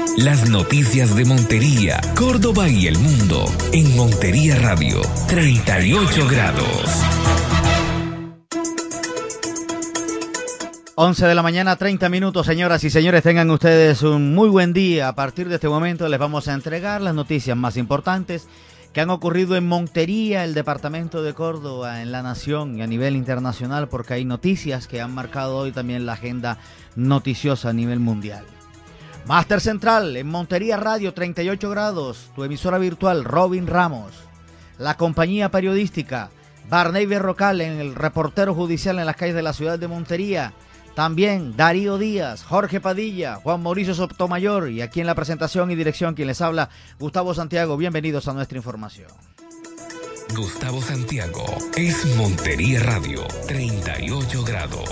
Las noticias de Montería, Córdoba y el mundo en Montería Radio, 38 grados. 11 de la mañana, 30 minutos, señoras y señores, tengan ustedes un muy buen día. A partir de este momento les vamos a entregar las noticias más importantes que han ocurrido en Montería, el departamento de Córdoba, en la nación y a nivel internacional, porque hay noticias que han marcado hoy también la agenda noticiosa a nivel mundial. Máster Central en Montería Radio, 38 grados, tu emisora virtual Robin Ramos, la compañía periodística Barney Berrocal en el reportero judicial en las calles de la ciudad de Montería. También Darío Díaz, Jorge Padilla, Juan Mauricio Sotomayor y aquí en la presentación y dirección quien les habla, Gustavo Santiago. Bienvenidos a nuestra información. Gustavo Santiago es Montería Radio, 38 grados.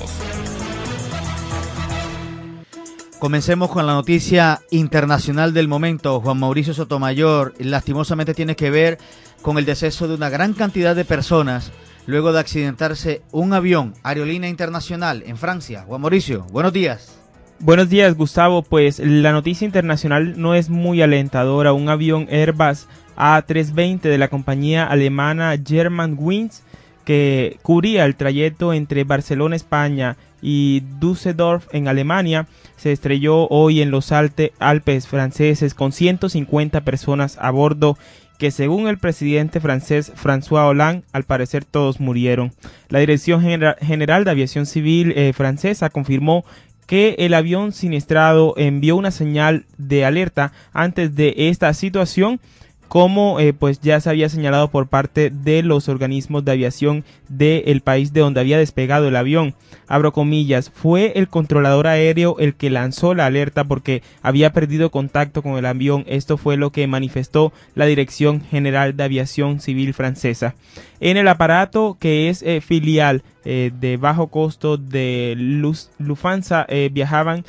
Comencemos con la noticia internacional del momento. Juan Mauricio Sotomayor, lastimosamente tiene que ver con el deceso de una gran cantidad de personas luego de accidentarse un avión, aerolínea internacional en Francia. Juan Mauricio, buenos días. Buenos días, Gustavo. Pues la noticia internacional no es muy alentadora. Un avión Airbus A320 de la compañía alemana Germanwings, que cubría el trayecto entre Barcelona, España, y Düsseldorf en Alemania, se estrelló hoy en los Alpes franceses con 150 personas a bordo, que según el presidente francés François Hollande, al parecer todos murieron. La Dirección General de Aviación Civil francesa confirmó que el avión siniestrado envió una señal de alerta antes de esta situación, como pues ya se había señalado por parte de los organismos de aviación del país de donde había despegado el avión. Abro comillas, fue el controlador aéreo el que lanzó la alerta porque había perdido contacto con el avión. Esto fue lo que manifestó la Dirección General de Aviación Civil francesa. En el aparato, que es filial de bajo costo de Lufthansa, viajaban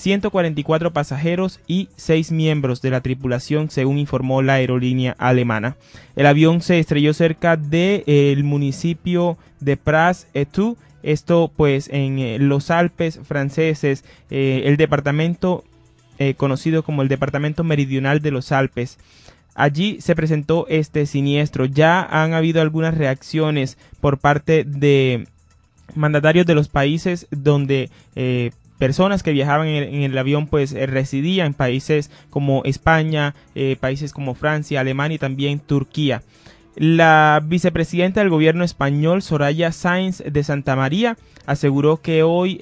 144 pasajeros y 6 miembros de la tripulación, según informó la aerolínea alemana. El avión se estrelló cerca del municipio de Praz-et-Tout, esto pues en los Alpes franceses, el departamento conocido como el departamento meridional de los Alpes. Allí se presentó este siniestro. Ya han habido algunas reacciones por parte de mandatarios de los países donde personas que viajaban en el avión pues residían en países como España, países como Francia, Alemania y también Turquía. La vicepresidenta del gobierno español, Soraya Sáenz de Santamaría, aseguró que hoy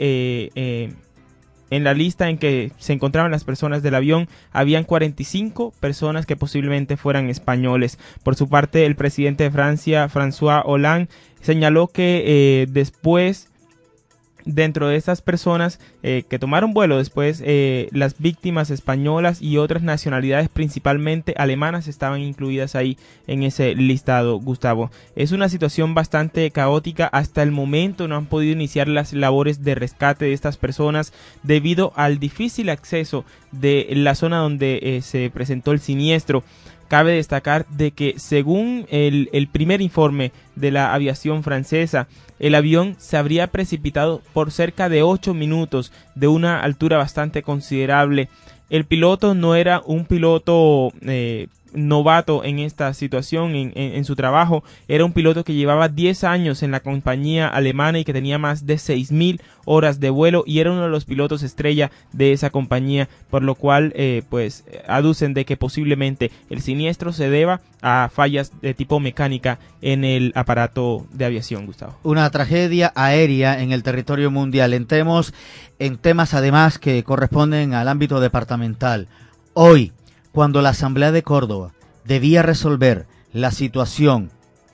en la lista en que se encontraban las personas del avión habían 45 personas que posiblemente fueran españoles. Por su parte, el presidente de Francia, François Hollande, señaló que después, dentro de estas personas que tomaron vuelo después, las víctimas españolas y otras nacionalidades, principalmente alemanas, estaban incluidas ahí en ese listado, Gustavo. Es una situación bastante caótica. Hasta el momento no han podido iniciar las labores de rescate de estas personas debido al difícil acceso de la zona donde se presentó el siniestro. Cabe destacar de que según el primer informe de la aviación francesa, el avión se habría precipitado por cerca de 8 minutos de una altura bastante considerable. El piloto no era un piloto novato en esta situación, en su trabajo. Era un piloto que llevaba 10 años en la compañía alemana y que tenía más de 6.000 horas de vuelo y era uno de los pilotos estrella de esa compañía, por lo cual pues aducen de que posiblemente el siniestro se deba a fallas de tipo mecánica en el aparato de aviación, Gustavo. Una tragedia aérea en el territorio mundial. Entremos en temas además que corresponden al ámbito departamental. Hoy, cuando la Asamblea de Córdoba debía resolver la situación,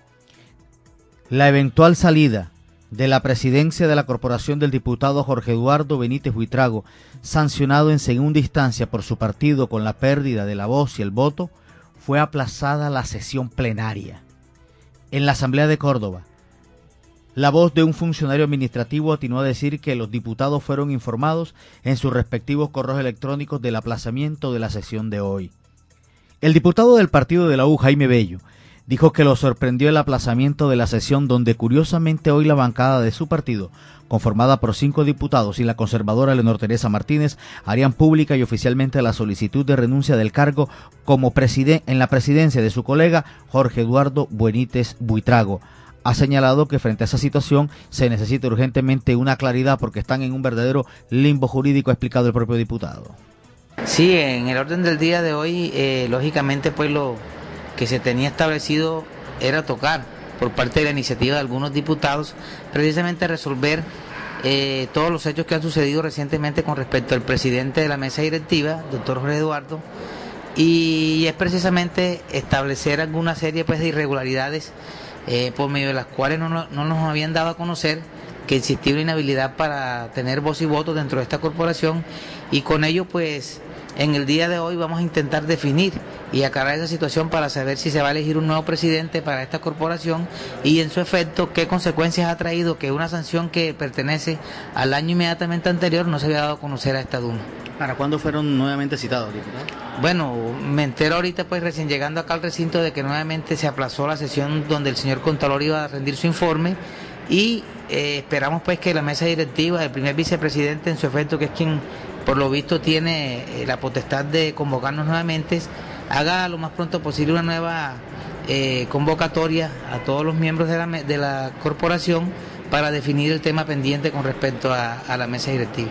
la eventual salida de la presidencia de la corporación del diputado Jorge Eduardo Benítez Buitrago, sancionado en segunda instancia por su partido con la pérdida de la voz y el voto, fue aplazada la sesión plenaria. En la Asamblea de Córdoba, la voz de un funcionario administrativo atinó a decir que los diputados fueron informados en sus respectivos correos electrónicos del aplazamiento de la sesión de hoy. El diputado del partido de la U, Jaime Bello, dijo que lo sorprendió el aplazamiento de la sesión donde curiosamente hoy la bancada de su partido, conformada por 5 diputados y la conservadora Leonor Teresa Martínez, harían pública y oficialmente la solicitud de renuncia del cargo como en la presidencia de su colega Jorge Eduardo Benítez Buitrago. Ha señalado que frente a esa situación se necesita urgentemente una claridad porque están en un verdadero limbo jurídico, ha explicado el propio diputado. Sí, en el orden del día de hoy, lógicamente, pues lo que se tenía establecido era tocar por parte de la iniciativa de algunos diputados, precisamente resolver todos los hechos que han sucedido recientemente con respecto al presidente de la mesa directiva, doctor Jorge Eduardo, y es precisamente establecer alguna serie pues de irregularidades por medio de las cuales no nos habían dado a conocer que existía una inhabilidad para tener voz y voto dentro de esta corporación, y con ello pues en el día de hoy vamos a intentar definir y aclarar esa situación para saber si se va a elegir un nuevo presidente para esta corporación y en su efecto qué consecuencias ha traído que una sanción que pertenece al año inmediatamente anterior no se había dado a conocer a esta Duma. ¿Para cuándo fueron nuevamente citados, diputado? Bueno, me entero ahorita pues recién llegando acá al recinto de que nuevamente se aplazó la sesión donde el señor Contralor iba a rendir su informe y esperamos pues que la mesa directiva, el primer vicepresidente en su efecto, que es quien por lo visto tiene la potestad de convocarnos nuevamente, haga lo más pronto posible una nueva convocatoria a todos los miembros de la corporación para definir el tema pendiente con respecto a la mesa directiva.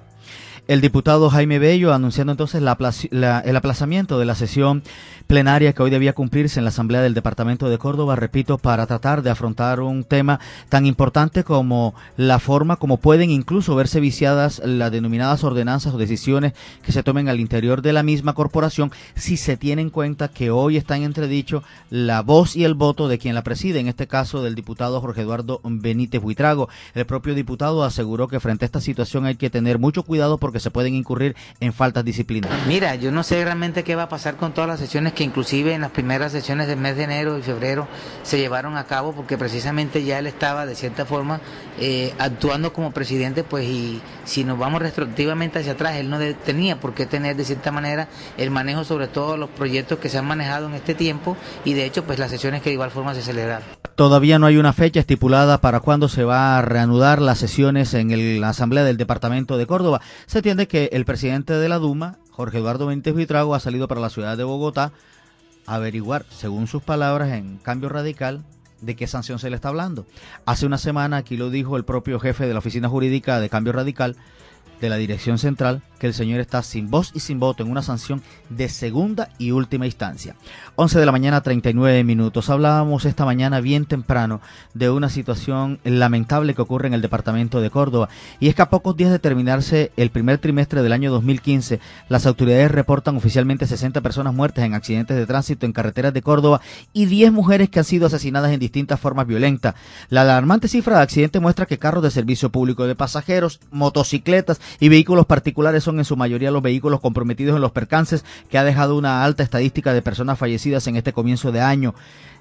El diputado Jaime Bello anunciando entonces el aplazamiento de la sesión plenaria que hoy debía cumplirse en la Asamblea del Departamento de Córdoba, repito, para tratar de afrontar un tema tan importante como la forma como pueden incluso verse viciadas las denominadas ordenanzas o decisiones que se tomen al interior de la misma corporación, si se tiene en cuenta que hoy está en entredicho la voz y el voto de quien la preside, en este caso del diputado Jorge Eduardo Benítez Buitrago. El propio diputado aseguró que frente a esta situación hay que tener mucho cuidado porque se pueden incurrir en faltas disciplinarias. Mira, yo no sé realmente qué va a pasar con todas las sesiones que inclusive en las primeras sesiones del mes de enero y febrero se llevaron a cabo, porque precisamente ya él estaba de cierta forma actuando como presidente, pues, y si nos vamos retroactivamente hacia atrás, él no tenía por qué tener de cierta manera el manejo sobre todo los proyectos que se han manejado en este tiempo, y de hecho pues las sesiones que de igual forma se celebraron. Todavía no hay una fecha estipulada para cuándo se va a reanudar las sesiones en la Asamblea del Departamento de Córdoba. Se entiende que el presidente de la Duma, Jorge Eduardo Benítez Buitrago, ha salido para la ciudad de Bogotá a averiguar, según sus palabras, en Cambio Radical, de qué sanción se le está hablando. Hace una semana, aquí lo dijo el propio jefe de la oficina jurídica de Cambio Radical, de la Dirección Central, que el señor está sin voz y sin voto en una sanción de segunda y última instancia. 11 de la mañana, 39 minutos. Hablábamos esta mañana bien temprano de una situación lamentable que ocurre en el departamento de Córdoba, y es que a pocos días de terminarse el primer trimestre del año 2015, las autoridades reportan oficialmente 60 personas muertas en accidentes de tránsito en carreteras de Córdoba y 10 mujeres que han sido asesinadas en distintas formas violentas. La alarmante cifra de accidentes muestra que carros de servicio público de pasajeros, motocicletas y vehículos particulares son en su mayoría los vehículos comprometidos en los percances, que ha dejado una alta estadística de personas fallecidas en este comienzo de año,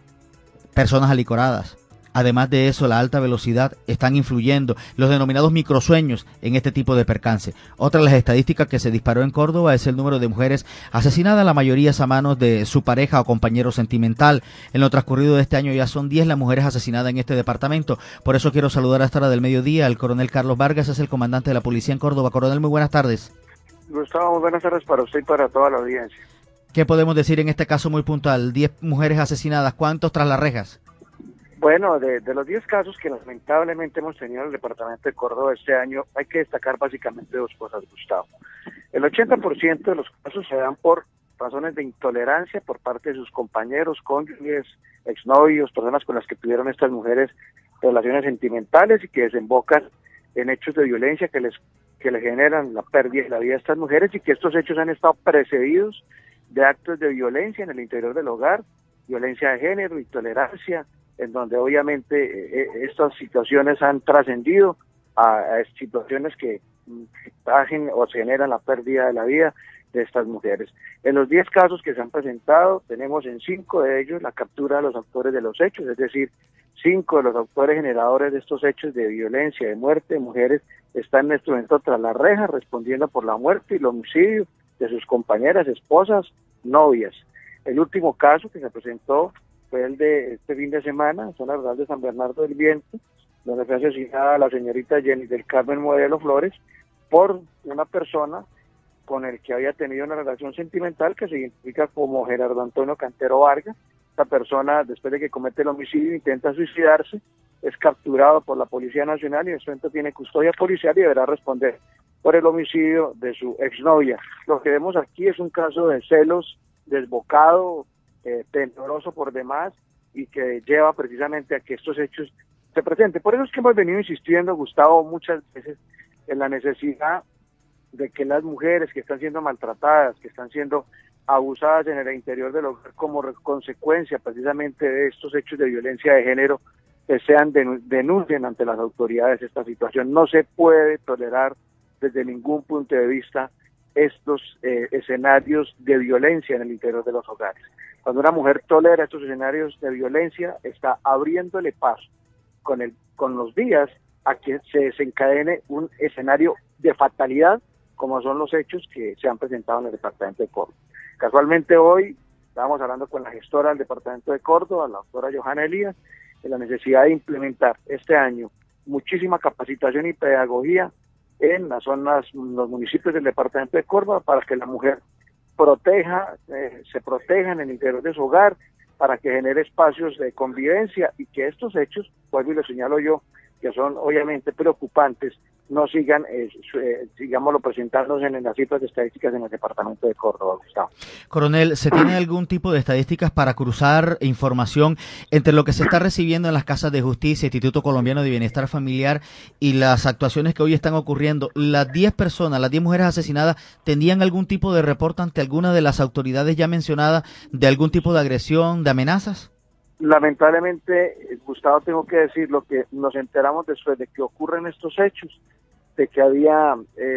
personas alicoradas. Además de eso, la alta velocidad están influyendo, los denominados microsueños, en este tipo de percance. Otra de las estadísticas que se disparó en Córdoba es el número de mujeres asesinadas, la mayoría a manos de su pareja o compañero sentimental. En lo transcurrido de este año ya son 10 las mujeres asesinadas en este departamento. Por eso quiero saludar a esta hora del mediodía al coronel Carlos Vargas, es el comandante de la policía en Córdoba. Coronel, muy buenas tardes. Gustavo, muy buenas tardes para usted y para toda la audiencia. ¿Qué podemos decir en este caso muy puntual? 10 mujeres asesinadas, ¿cuántos tras las rejas? Bueno, de los 10 casos que lamentablemente hemos tenido en el departamento de Córdoba este año, hay que destacar básicamente dos cosas, Gustavo. El 80% de los casos se dan por razones de intolerancia por parte de sus compañeros, cónyuges, exnovios, personas con las que tuvieron estas mujeres relaciones sentimentales y que desembocan en hechos de violencia que le generan la pérdida de la vida de estas mujeres, y que estos hechos han estado precedidos de actos de violencia en el interior del hogar, violencia de género, intolerancia, en donde obviamente estas situaciones han trascendido a situaciones que hacen o generan la pérdida de la vida de estas mujeres. En los 10 casos que se han presentado, tenemos en 5 de ellos la captura de los autores de los hechos, es decir, 5 de los autores generadores de estos hechos de violencia, de muerte de mujeres, están en este momento tras la reja respondiendo por la muerte y el homicidio de sus compañeras, esposas, novias. El último caso que se presentó fue el de este fin de semana, zona rural de San Bernardo del Viento, donde fue asesinada la señorita Jenny del Carmen Modelo Flores por una persona con el que había tenido una relación sentimental que se identifica como Gerardo Antonio Cantero Vargas. Esta persona, después de que comete el homicidio, intenta suicidarse, es capturado por la Policía Nacional y en este momento tiene custodia policial y deberá responder por el homicidio de su exnovia. Lo que vemos aquí es un caso de celos desbocado, tenebroso por demás, y que lleva precisamente a que estos hechos se presenten. Por eso es que hemos venido insistiendo, Gustavo, muchas veces en la necesidad de que las mujeres que están siendo maltratadas, que están siendo abusadas en el interior del hogar como consecuencia precisamente de estos hechos de violencia de género, denuncien ante las autoridades esta situación. No se puede tolerar desde ningún punto de vista estos escenarios de violencia en el interior de los hogares. Cuando una mujer tolera estos escenarios de violencia, está abriéndole paso con los días a que se desencadene un escenario de fatalidad, como son los hechos que se han presentado en el departamento de Córdoba. Casualmente hoy estábamos hablando con la gestora del departamento de Córdoba, la doctora Johanna Elías, de la necesidad de implementar este año muchísima capacitación y pedagogía en las zonas, los municipios del departamento de Córdoba, para que la mujer se proteja en el interior de su hogar, para que genere espacios de convivencia y que estos hechos, vuelvo y lo señalo yo, que son obviamente preocupantes, no sigan, digámoslo, presentándose en las cifras de estadísticas en el departamento de Córdoba, Gustavo. Coronel, ¿se tiene algún tipo de estadísticas para cruzar información entre lo que se está recibiendo en las casas de justicia, Instituto Colombiano de Bienestar Familiar, y las actuaciones que hoy están ocurriendo? ¿Las 10 personas, las 10 mujeres asesinadas, tendrían algún tipo de reporte ante alguna de las autoridades ya mencionadas de algún tipo de agresión, de amenazas? Lamentablemente, Gustavo, tengo que decir lo que nos enteramos después de que ocurren estos hechos, de que había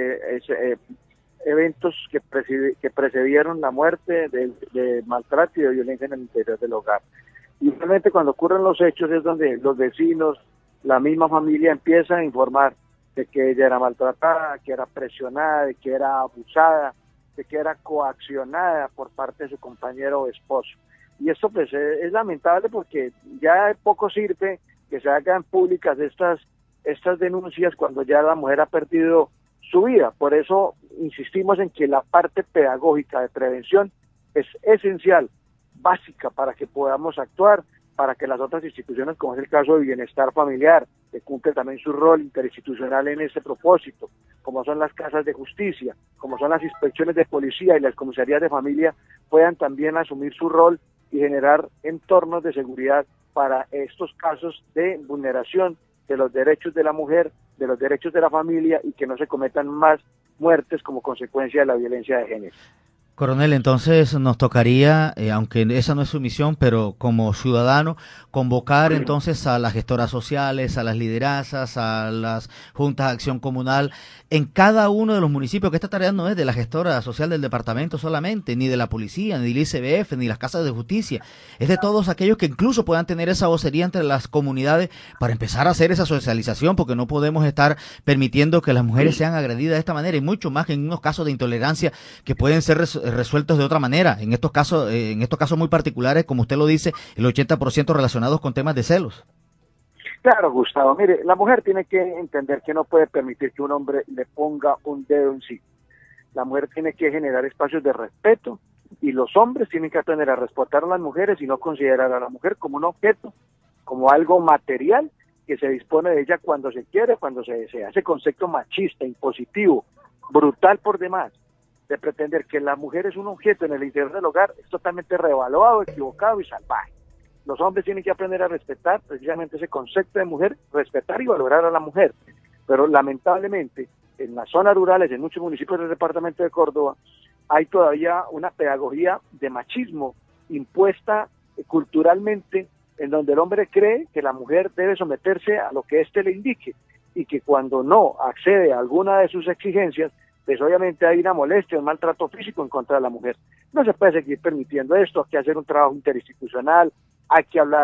eventos que precedieron la muerte de maltrato y de violencia en el interior del hogar. Y realmente cuando ocurren los hechos es donde los vecinos, la misma familia empieza a informar de que ella era maltratada, que era presionada, de que era abusada, de que era coaccionada por parte de su compañero o esposo. Y esto pues es lamentable, porque ya poco sirve que se hagan públicas estas denuncias cuando ya la mujer ha perdido su vida. Por eso insistimos en que la parte pedagógica de prevención es esencial, básica, para que podamos actuar, para que las otras instituciones, como es el caso de Bienestar Familiar, que cumple también su rol interinstitucional en ese propósito, como son las casas de justicia, como son las inspecciones de policía y las comisarías de familia, puedan también asumir su rol y generar entornos de seguridad para estos casos de vulneración de los derechos de la mujer, de los derechos de la familia, y que no se cometan más muertes como consecuencia de la violencia de género. Coronel, entonces nos tocaría, aunque esa no es su misión, pero como ciudadano, convocar entonces a las gestoras sociales, a las liderazas, a las juntas de acción comunal en cada uno de los municipios, que esta tarea no es de la gestora social del departamento solamente, ni de la policía, ni del ICBF, ni las casas de justicia, es de todos aquellos que incluso puedan tener esa vocería entre las comunidades para empezar a hacer esa socialización, porque no podemos estar permitiendo que las mujeres sean agredidas de esta manera, y mucho más en unos casos de intolerancia que pueden ser resueltos de otra manera. En estos casos muy particulares, como usted lo dice, el 80% relacionados con temas de celos. Claro, Gustavo, mire, la mujer tiene que entender que no puede permitir que un hombre le ponga un dedo en sí. La mujer tiene que generar espacios de respeto, y los hombres tienen que aprender a respetar a las mujeres y no considerar a la mujer como un objeto, como algo material que se dispone de ella cuando se quiere, cuando se desea. Ese concepto machista, impositivo, brutal por demás, de pretender que la mujer es un objeto en el interior del hogar, es totalmente revaluado, equivocado y salvaje. Los hombres tienen que aprender a respetar precisamente ese concepto de mujer, respetar y valorar a la mujer. Pero lamentablemente, en las zonas rurales, en muchos municipios del departamento de Córdoba, hay todavía una pedagogía de machismo impuesta culturalmente, en donde el hombre cree que la mujer debe someterse a lo que éste le indique, y que cuando no accede a alguna de sus exigencias, pues obviamente hay una molestia, un maltrato físico en contra de la mujer. No se puede seguir permitiendo esto, hay que hacer un trabajo interinstitucional, hay que hablar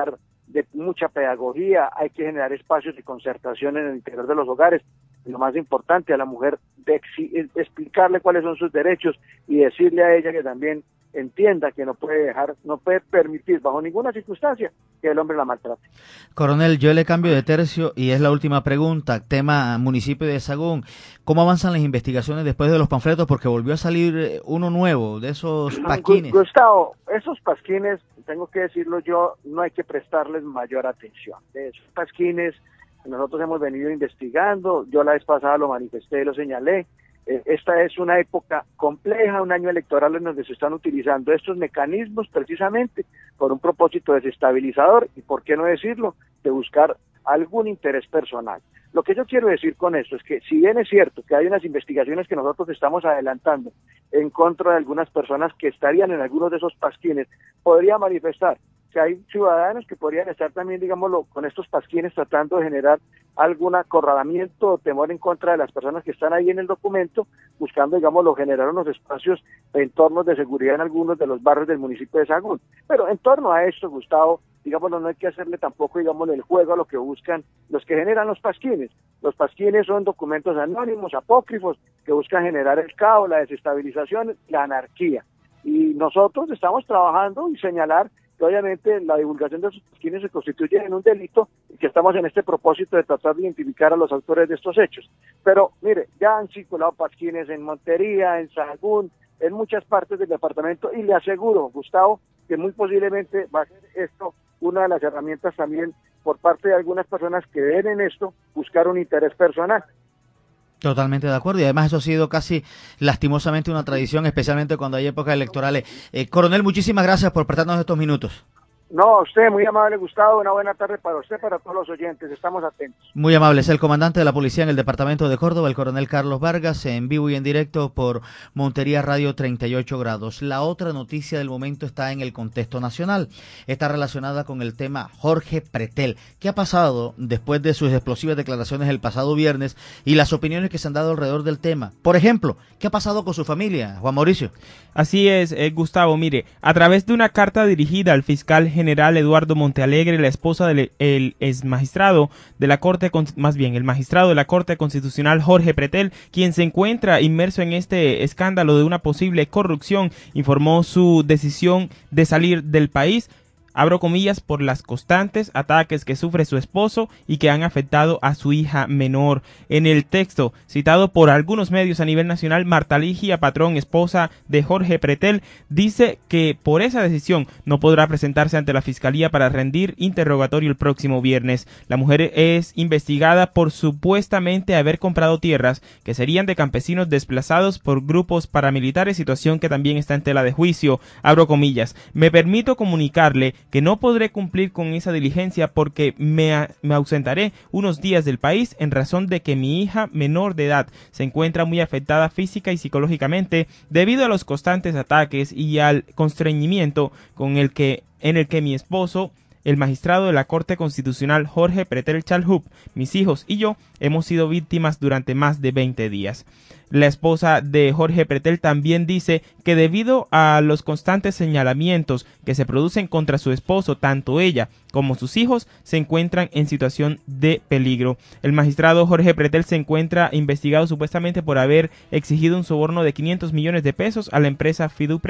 de mucha pedagogía, hay que generar espacios de concertación en el interior de los hogares. Y lo más importante, a la mujer de explicarle cuáles son sus derechos y decirle a ella que también entienda que no puede permitir bajo ninguna circunstancia que el hombre la maltrate. Coronel, yo le cambio de tercio y es la última pregunta, tema municipio de Sahagún. ¿Cómo avanzan las investigaciones después de los panfletos? Porque volvió a salir uno nuevo de esos pasquines. Gustavo, esos pasquines, tengo que decirlo yo, no hay que prestarles mayor atención. De esos pasquines nosotros hemos venido investigando, yo la vez pasada lo manifesté, lo señalé. Esta es una época compleja, un año electoral en donde se están utilizando estos mecanismos precisamente por un propósito desestabilizador y, por qué no decirlo, de buscar algún interés personal. Lo que yo quiero decir con esto es que si bien es cierto que hay unas investigaciones que nosotros estamos adelantando en contra de algunas personas que estarían en algunos de esos pasquines, podría manifestar que hay ciudadanos que podrían estar también, digámoslo, con estos pasquines tratando de generar algún acorralamiento o temor en contra de las personas que están ahí en el documento, buscando, digámoslo, generar unos espacios, entornos de seguridad en algunos de los barrios del municipio de Sahagún. Pero en torno a esto, Gustavo, digámoslo, no hay que hacerle tampoco, digámoslo, el juego a lo que buscan los que generan los pasquines. Los pasquines son documentos anónimos, apócrifos, que buscan generar el caos, la desestabilización, la anarquía. Y nosotros estamos trabajando y señalar que obviamente la divulgación de esos pasquines se constituye en un delito y que estamos en este propósito de tratar de identificar a los autores de estos hechos. Pero mire, ya han circulado pasquines en Montería, en Sahagún, en muchas partes del departamento y le aseguro, Gustavo, que muy posiblemente va a ser esto una de las herramientas también por parte de algunas personas que ven en esto buscar un interés personal. Totalmente de acuerdo, y además eso ha sido casi lastimosamente una tradición, especialmente cuando hay épocas electorales. Coronel, muchísimas gracias por prestarnos estos minutos. No, a usted, muy amable, Gustavo, una buena tarde para usted, para todos los oyentes, estamos atentos. Muy amable, es el comandante de la policía en el departamento de Córdoba, el coronel Carlos Vargas, en vivo y en directo por Montería Radio 38 grados. La otra noticia del momento está en el contexto nacional, está relacionada con el tema Jorge Pretel. ¿Qué ha pasado después de sus explosivas declaraciones el pasado viernes y las opiniones que se han dado alrededor del tema? Por ejemplo, ¿qué ha pasado con su familia, Juan Mauricio? Así es, Gustavo, mire, a través de una carta dirigida al fiscal general Eduardo Montealegre, la esposa del ex magistrado de la Corte, el magistrado de la Corte Constitucional Jorge Pretel, quien se encuentra inmerso en este escándalo de una posible corrupción, informó su decisión de salir del país, abro comillas, por las constantes ataques que sufre su esposo y que han afectado a su hija menor. En el texto, citado por algunos medios a nivel nacional, Marta Ligia Patrón, esposa de Jorge Pretel, dice que por esa decisión no podrá presentarse ante la fiscalía para rendir interrogatorio el próximo viernes. La mujer es investigada por supuestamente haber comprado tierras que serían de campesinos desplazados por grupos paramilitares, situación que también está en tela de juicio. Abro comillas, me permito comunicarle que no podré cumplir con esa diligencia porque me ausentaré unos días del país en razón de que mi hija menor de edad se encuentra muy afectada física y psicológicamente debido a los constantes ataques y al constreñimiento en el que mi esposo, el magistrado de la Corte Constitucional Jorge Pretel Chalhub, mis hijos y yo hemos sido víctimas durante más de 20 días. La esposa de Jorge Pretel también dice que debido a los constantes señalamientos que se producen contra su esposo, tanto ella como sus hijos se encuentran en situación de peligro. El magistrado Jorge Pretel se encuentra investigado supuestamente por haber exigido un soborno de 500 millones de pesos a la empresa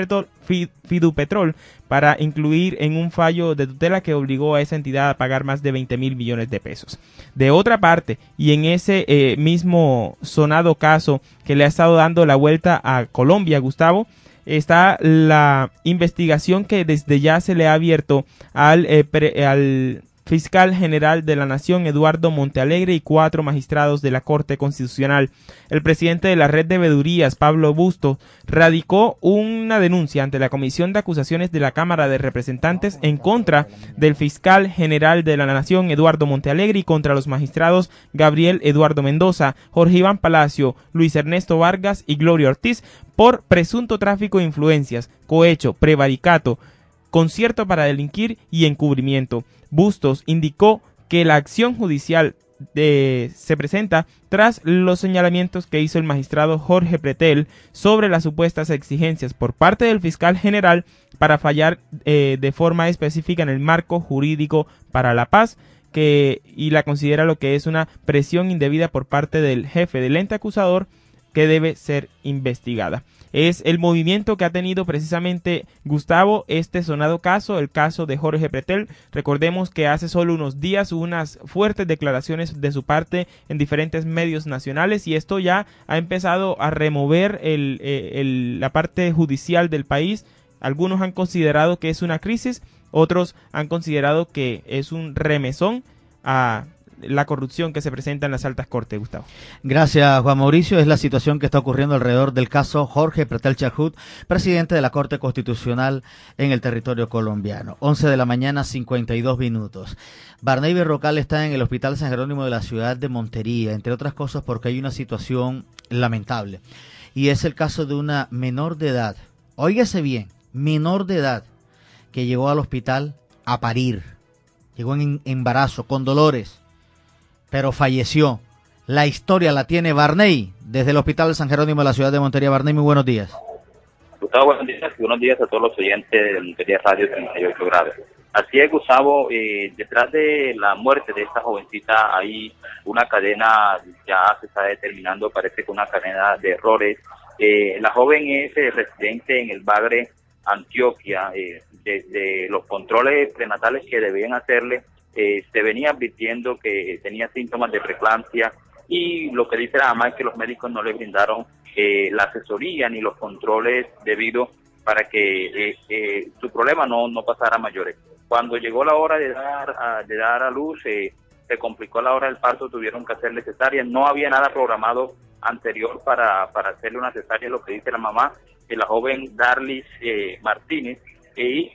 Fidupetrol para incluir en un fallo de tutela que obligó a esa entidad a pagar más de 20.000 millones de pesos. De otra parte, y en ese mismo sonado caso que le ha estado dando la vuelta a Colombia, Gustavo, está la investigación que desde ya se le ha abierto al fiscal general de la Nación, Eduardo Montealegre, y 4 magistrados de la Corte Constitucional. El presidente de la Red de Veedurías, Pablo Bustos, radicó una denuncia ante la Comisión de Acusaciones de la Cámara de Representantes en contra del fiscal general de la Nación, Eduardo Montealegre, y contra los magistrados Gabriel Eduardo Mendoza, Jorge Iván Palacio, Luis Ernesto Vargas y Gloria Ortiz por presunto tráfico de influencias, cohecho, prevaricato, concierto para delinquir y encubrimiento. Bustos indicó que la acción judicial se presenta tras los señalamientos que hizo el magistrado Jorge Pretel sobre las supuestas exigencias por parte del fiscal general para fallar de forma específica en el marco jurídico para la paz, y la considera lo que es una presión indebida por parte del jefe del ente acusador que debe ser investigada. Es el movimiento que ha tenido precisamente, Gustavo, este sonado caso, el caso de Jorge Pretel. Recordemos que hace solo unos días hubo unas fuertes declaraciones de su parte en diferentes medios nacionales, y esto ya ha empezado a remover la parte judicial del país. Algunos han considerado que es una crisis, otros han considerado que es un remesón a la corrupción que se presenta en las altas cortes, Gustavo. Gracias, Juan Mauricio. Es la situación que está ocurriendo alrededor del caso Jorge Pretel Chahut, presidente de la Corte Constitucional en el territorio colombiano. 11 de la mañana, 52 minutos. Barney Berrocal está en el Hospital San Jerónimo de la ciudad de Montería, entre otras cosas porque hay una situación lamentable, y es el caso de una menor de edad, óigase bien, menor de edad, que llegó al hospital a parir, llegó en embarazo, con dolores, pero falleció. La historia la tiene Barney desde el Hospital San Jerónimo de la ciudad de Montería. Barney, muy buenos días. Gustavo, buenos días, y buenos días a todos los oyentes de Montería Radio 38 grados. Así es, Gustavo, detrás de la muerte de esta jovencita hay una cadena, ya se está determinando, parece que una cadena de errores. La joven es residente en el Bagre, Antioquia. Desde los controles prenatales que debían hacerle, se venía advirtiendo que tenía síntomas de preeclampsia, y lo que dice la mamá es que los médicos no le brindaron la asesoría ni los controles debidos para que su problema no pasara a mayores. Cuando llegó la hora de dar a luz, se complicó la hora del parto, tuvieron que hacerle cesárea. No había nada programado anterior para hacerle una cesárea, lo que dice la mamá, de la joven Darlis Martínez, y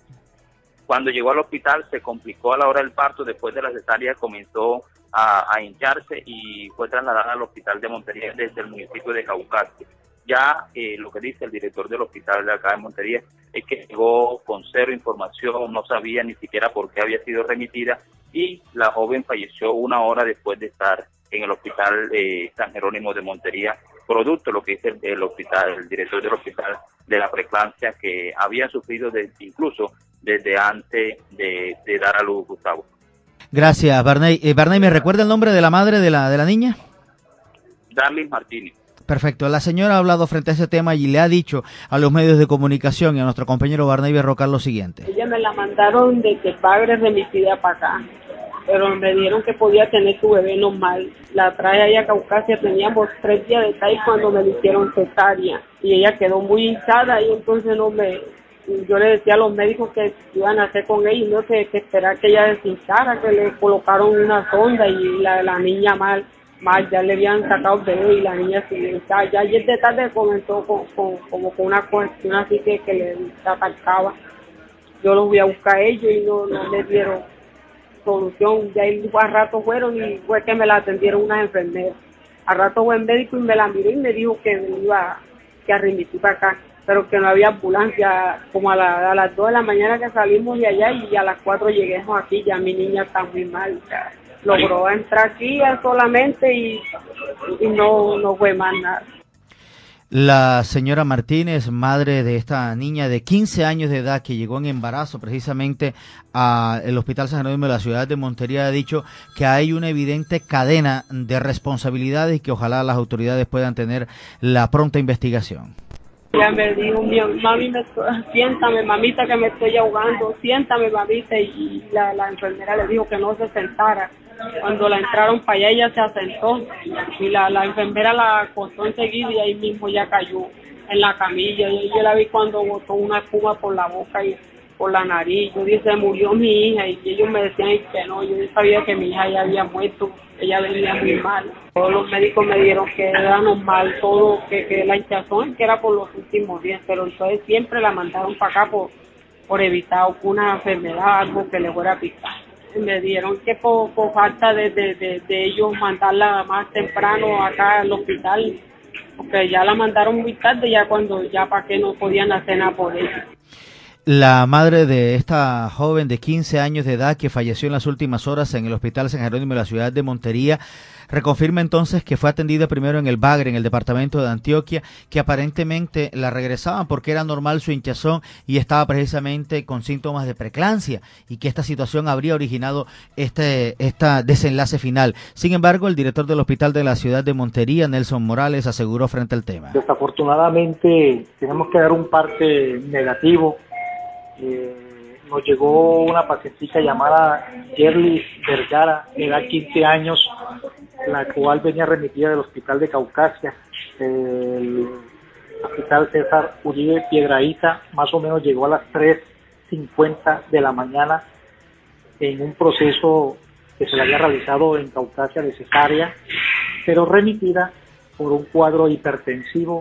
cuando llegó al hospital se complicó a la hora del parto. Después de la cesárea comenzó a hincharse y fue trasladada al hospital de Montería desde el municipio de Caucasia. Ya lo que dice el director del hospital de acá de Montería es que llegó con cero información, no sabía ni siquiera por qué había sido remitida, y la joven falleció una hora después de estar en el hospital San Jerónimo de Montería, producto lo que dice el director del hospital, de la preeclampsia que había sufrido incluso desde antes de dar a luz, Gustavo. Gracias, Barney. Barney, ¿me recuerda el nombre de la madre de la niña? Darlis Martínez. Perfecto. La señora ha hablado frente a ese tema y le ha dicho a los medios de comunicación y a nuestro compañero Barney Berrocal lo siguiente. Ella me la mandaron desde Bagre remitida para acá, pero me dijeron que podía tener su bebé normal. La traje allá a Caucasia, teníamos 3 días de estar cuando me le hicieron cesárea, y ella quedó muy hinchada, y entonces yo le decía a los médicos que iban a hacer con ella, y no que esperar que ella deshinchara, que le colocaron una sonda, y la niña mal, ya le habían sacado el bebé y la niña se ya ayer de tarde comenzó como con una cuestión así que le atacaba. Yo los voy a buscar a ellos y no le dieron solución. Ya a rato fueron y fue que me la atendieron unas enfermeras. A rato fue el médico y me la miró y me dijo que me iba a remitir para acá, pero que no había ambulancia. Como a las 2 de la mañana que salimos de allá, y a las 4 lleguemos aquí, ya mi niña está muy mal. Ya logró entrar aquí solamente y no fue más nada. La señora Martínez, madre de esta niña de 15 años de edad que llegó en embarazo precisamente al Hospital San Jerónimo de la ciudad de Montería, ha dicho que hay una evidente cadena de responsabilidades y que ojalá las autoridades puedan tener la pronta investigación. Ella me dijo, mami, siéntame, mamita, que me estoy ahogando, siéntame, mamita, y la enfermera le dijo que no se sentara. Cuando la entraron para allá, ella se asentó, y la enfermera la acostó enseguida, y ahí mismo ya cayó en la camilla. Y yo la vi cuando botó una espuma por la boca y por la nariz. Yo dije, se murió mi hija, y ellos me decían que no. Yo sabía que mi hija ya había muerto, ella venía muy mal. Todos los médicos me dijeron que era normal todo, que la hinchazón que era por los últimos días, pero entonces siempre la mandaron para acá por evitar una enfermedad, algo que le fuera a picar. Me dijeron que por falta de ellos mandarla más temprano acá al hospital, porque ya la mandaron muy tarde, ya para que no podían hacer nada por eso. La madre de esta joven de 15 años de edad que falleció en las últimas horas en el Hospital San Jerónimo de la ciudad de Montería reconfirma entonces que fue atendida primero en el Bagre, en el departamento de Antioquia, que aparentemente la regresaban porque era normal su hinchazón y estaba precisamente con síntomas de preeclampsia y que esta situación habría originado este desenlace final. Sin embargo, el director del hospital de la ciudad de Montería, Nelson Morales, aseguró frente al tema. Desafortunadamente tenemos que dar un parte negativo. Nos llegó una pacientita llamada Yerlis Vergara, de edad 15 años, la cual venía remitida del hospital de Caucasia, el hospital César Uribe Piedrahíta. Más o menos llegó a las 3:50 de la mañana en un proceso que se le había realizado en Caucasia de cesárea, pero remitida por un cuadro hipertensivo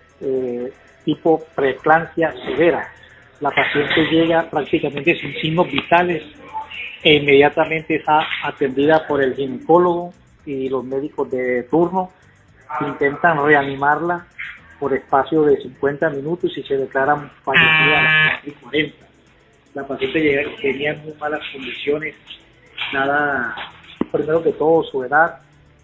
tipo preeclampsia severa. La paciente llega prácticamente sin signos vitales e inmediatamente está atendida por el ginecólogo y los médicos de turno. Intentan reanimarla por espacio de 50 minutos y se declaran fallecida a las 4:40. La paciente tenía en muy malas condiciones, primero que todo su edad,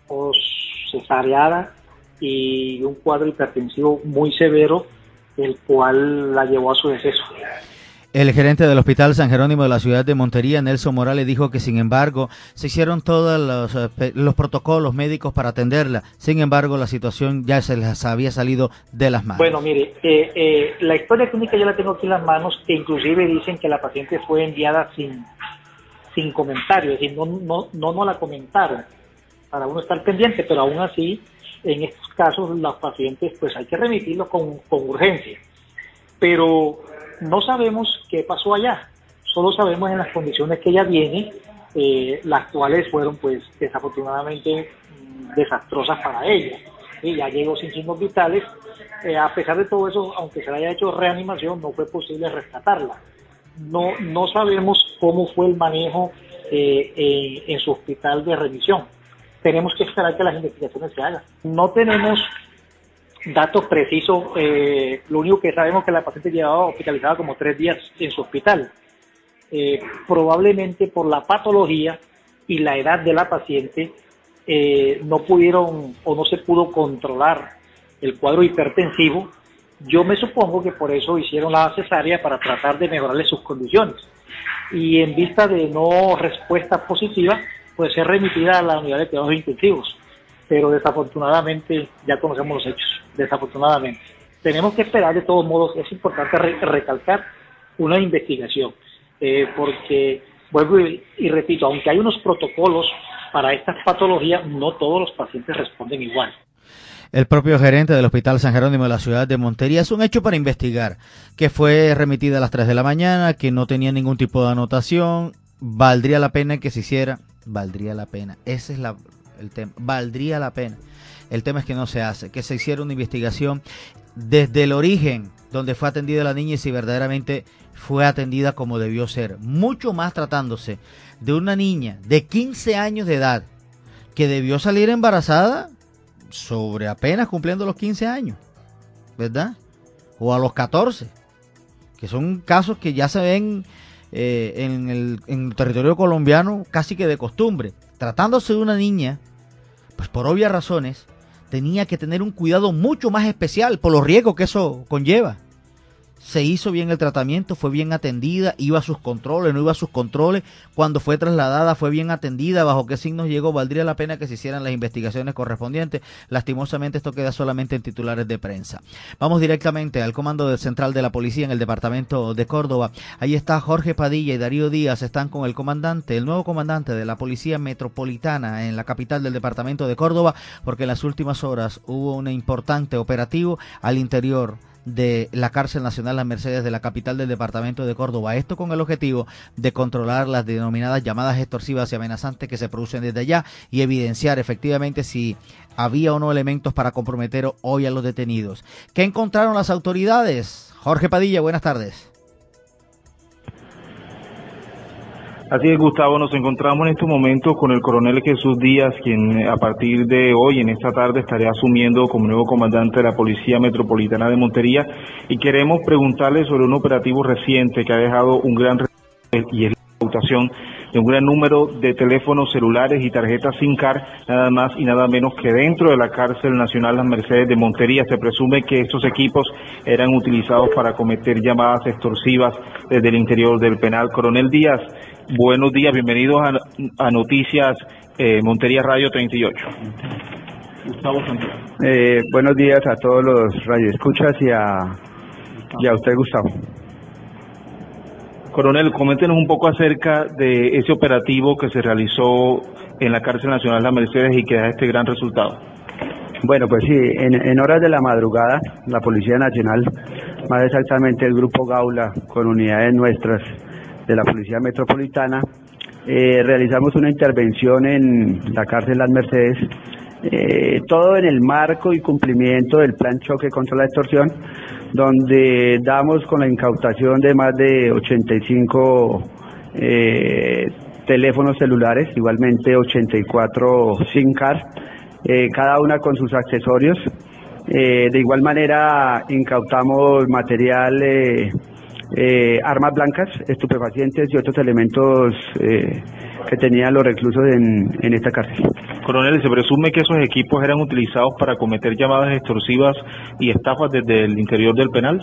cesareada y un cuadro hipertensivo muy severo, el cual la llevó a su deceso. El gerente del Hospital San Jerónimo de la ciudad de Montería, Nelson Morales, dijo que sin embargo se hicieron todos los protocolos médicos para atenderla. Sin embargo, la situación ya se les había salido de las manos. Bueno, mire, la historia clínica yo la tengo aquí en las manos, que inclusive dicen que la paciente fue enviada sin comentario, es decir, no la comentaron para uno estar pendiente, pero aún así, en estos casos, los pacientes pues hay que remitirlos con urgencia. Pero no sabemos qué pasó allá, solo sabemos en las condiciones que ella viene, las cuales fueron pues desafortunadamente desastrosas para ella. Ya llegó sin signos vitales, a pesar de todo eso, aunque se le haya hecho reanimación, no fue posible rescatarla. No sabemos cómo fue el manejo en su hospital de remisión. Tenemos que esperar que las investigaciones se hagan. No tenemos datos precisos, lo único que sabemos es que la paciente llevaba hospitalizada como 3 días en su hospital. Probablemente por la patología y la edad de la paciente no pudieron o no se pudo controlar el cuadro hipertensivo. Yo me supongo que por eso hicieron la cesárea, para tratar de mejorarle sus condiciones. Y en vista de no respuesta positiva, puede ser remitida a la unidad de cuidados intensivos. Pero desafortunadamente ya conocemos los hechos, desafortunadamente. Tenemos que esperar, de todos modos, es importante recalcar una investigación, porque, vuelvo y repito, aunque hay unos protocolos para estas patologías, no todos los pacientes responden igual. El propio gerente del Hospital San Jerónimo de la ciudad de Montería, es un hecho para investigar, que fue remitida a las 3 de la mañana, que no tenía ningún tipo de anotación. Valdría la pena que se hiciera, valdría la pena, ese es el tema, valdría la pena. El tema es que no se hace, que se hiciera una investigación desde el origen donde fue atendida la niña y si verdaderamente fue atendida como debió ser. Mucho más tratándose de una niña de 15 años de edad que debió salir embarazada sobre apenas cumpliendo los 15 años, ¿verdad? O a los 14, que son casos que ya se ven en el territorio colombiano casi que de costumbre. Tratándose de una niña, pues por obvias razones, tenía que tener un cuidado mucho más especial por los riesgos que eso conlleva. Se hizo bien el tratamiento, fue bien atendida, iba a sus controles, no iba a sus controles. Cuando fue trasladada fue bien atendida, bajo qué signos llegó. Valdría la pena que se hicieran las investigaciones correspondientes. Lastimosamente esto queda solamente en titulares de prensa. Vamos directamente al comando central de la policía en el departamento de Córdoba. Ahí está Jorge Padilla y Darío Díaz, están con el comandante, el nuevo comandante de la Policía Metropolitana en la capital del departamento de Córdoba, porque en las últimas horas hubo un importante operativo al interior de la cárcel nacional Las Mercedes de la capital del departamento de Córdoba. Esto con el objetivo de controlar las denominadas llamadas extorsivas y amenazantes que se producen desde allá y evidenciar efectivamente si había o no elementos para comprometer hoy a los detenidos. ¿Qué encontraron las autoridades? Jorge Padilla, buenas tardes. Así es, Gustavo, nos encontramos en estos momentos con el coronel Jesús Díaz, quien a partir de hoy, en esta tarde, estaría asumiendo como nuevo comandante de la Policía Metropolitana de Montería, y queremos preguntarle sobre un operativo reciente que ha dejado un gran y es la incautación de un gran número de teléfonos celulares y tarjetas SIM card, nada más y nada menos que dentro de la cárcel nacional Las Mercedes de Montería. Se presume que estos equipos eran utilizados para cometer llamadas extorsivas desde el interior del penal. Coronel Díaz, buenos días, bienvenidos a Noticias Montería Radio 38. Gustavo Santiago. Buenos días a todos los radioescuchas y a usted, Gustavo. Coronel, coméntenos un poco acerca de ese operativo que se realizó en la cárcel nacional Las Mercedes y que da este gran resultado. Bueno, pues sí, en horas de la madrugada, la Policía Nacional, más exactamente el Grupo Gaula, con unidades nuestras de la Policía Metropolitana, realizamos una intervención en la cárcel Las Mercedes, todo en el marco y cumplimiento del Plan Choque contra la Extorsión, donde damos con la incautación de más de 85 teléfonos celulares, igualmente 84 SIM card, cada una con sus accesorios. De igual manera incautamos material, armas blancas, estupefacientes y otros elementos que tenían los reclusos en esta cárcel. Coronel, ¿se presume que esos equipos eran utilizados para cometer llamadas extorsivas y estafas desde el interior del penal?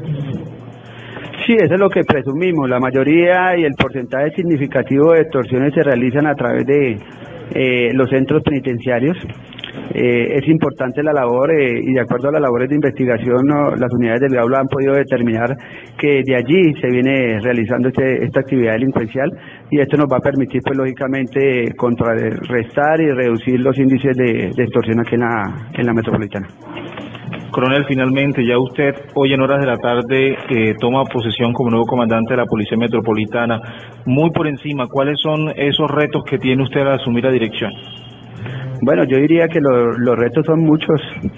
Sí, eso es lo que presumimos. La mayoría y el porcentaje significativo de extorsiones se realizan a través de los centros penitenciarios. Es importante la labor y de acuerdo a las labores de investigación, las unidades del Gaula han podido determinar que de allí se viene realizando esta actividad delincuencial, y esto nos va a permitir, pues lógicamente, contrarrestar y reducir los índices de extorsión aquí en la metropolitana. Coronel, finalmente, ya usted hoy en horas de la tarde toma posesión como nuevo comandante de la Policía Metropolitana. Muy por encima, ¿cuáles son esos retos que tiene usted al asumir la dirección? Bueno, yo diría que los retos son muchos.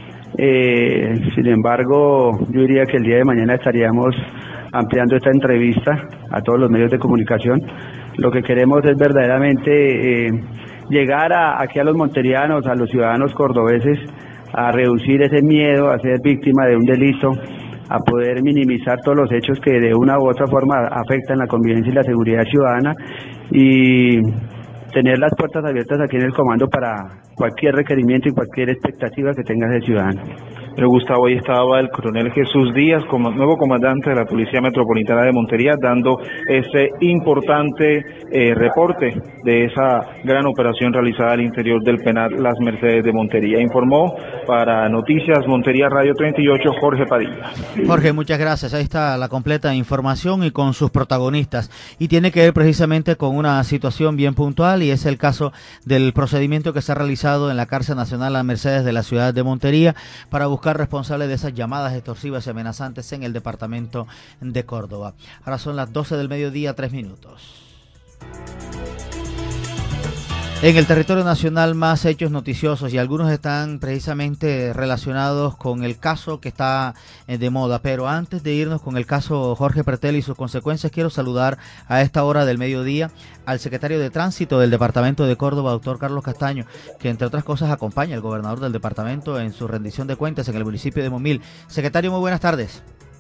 Sin embargo, yo diría que el día de mañana estaríamos ampliando esta entrevista a todos los medios de comunicación. Lo que queremos es verdaderamente llegar aquí a los monterianos, a los ciudadanos cordobeses, a reducir ese miedo a ser víctima de un delito, a poder minimizar todos los hechos que de una u otra forma afectan la convivencia y la seguridad ciudadana, y tener las puertas abiertas aquí en el comando para cualquier requerimiento y cualquier expectativa que tenga ese ciudadano. Pero Gustavo, ahí estaba el coronel Jesús Díaz, como nuevo comandante de la Policía Metropolitana de Montería, dando ese importante reporte de esa gran operación realizada al interior del penal Las Mercedes de Montería. Informó para Noticias Montería Radio 38, Jorge Padilla. Jorge, muchas gracias. Ahí está la completa información y con sus protagonistas. Y tiene que ver precisamente con una situación bien puntual, y es el caso del procedimiento que se ha realizado en la cárcel nacional Las Mercedes de la ciudad de Montería para buscar responsables de esas llamadas extorsivas y amenazantes en el departamento de Córdoba. Ahora son las 12 del mediodía, 3 minutos. En el territorio nacional, más hechos noticiosos, y algunos están precisamente relacionados con el caso que está de moda. Pero antes de irnos con el caso Jorge Pretel y sus consecuencias, quiero saludar a esta hora del mediodía al secretario de Tránsito del departamento de Córdoba, doctor Carlos Castaño, que entre otras cosas acompaña al gobernador del departamento en su rendición de cuentas en el municipio de Momil. Secretario, muy buenas tardes.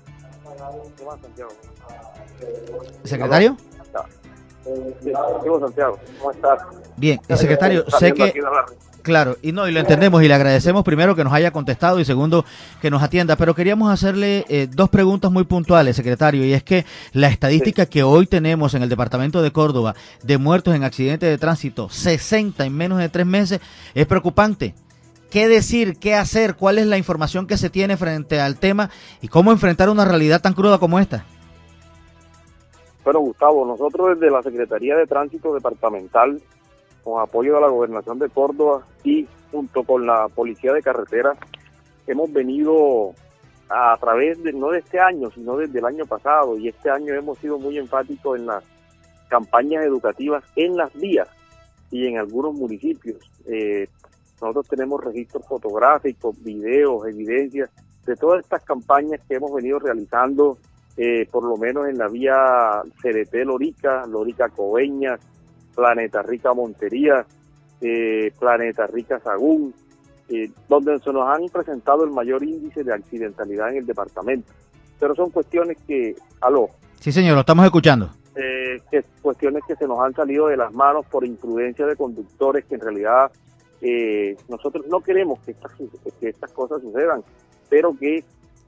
¿Secretario? Santiago, ¿cómo estás? Bien, secretario, sé que... Claro, y lo entendemos y le agradecemos primero que nos haya contestado y segundo que nos atienda, pero queríamos hacerle dos preguntas muy puntuales, secretario, y es que la estadística que hoy tenemos en el departamento de Córdoba de muertos en accidentes de tránsito, 60 en menos de 3 meses, es preocupante. ¿Qué decir, qué hacer, cuál es la información que se tiene frente al tema y cómo enfrentar una realidad tan cruda como esta? Bueno, Gustavo, nosotros desde la Secretaría de Tránsito Departamental, con apoyo de la Gobernación de Córdoba y junto con la Policía de Carreteras, hemos venido a través de, no de este año, sino desde el año pasado, y este año hemos sido muy enfáticos en las campañas educativas en las vías y en algunos municipios. Nosotros tenemos registros fotográficos, videos, evidencias de todas estas campañas que hemos venido realizando por lo menos en la vía Cereté-Lorica, Lorica-Coveñas, Planeta Rica-Montería, Planeta Rica-Sagún, donde se nos han presentado el mayor índice de accidentalidad en el departamento. Pero son cuestiones que, Sí, señor, lo estamos escuchando. Cuestiones que se nos han salido de las manos por imprudencia de conductores que en realidad nosotros no queremos que estas cosas sucedan, pero que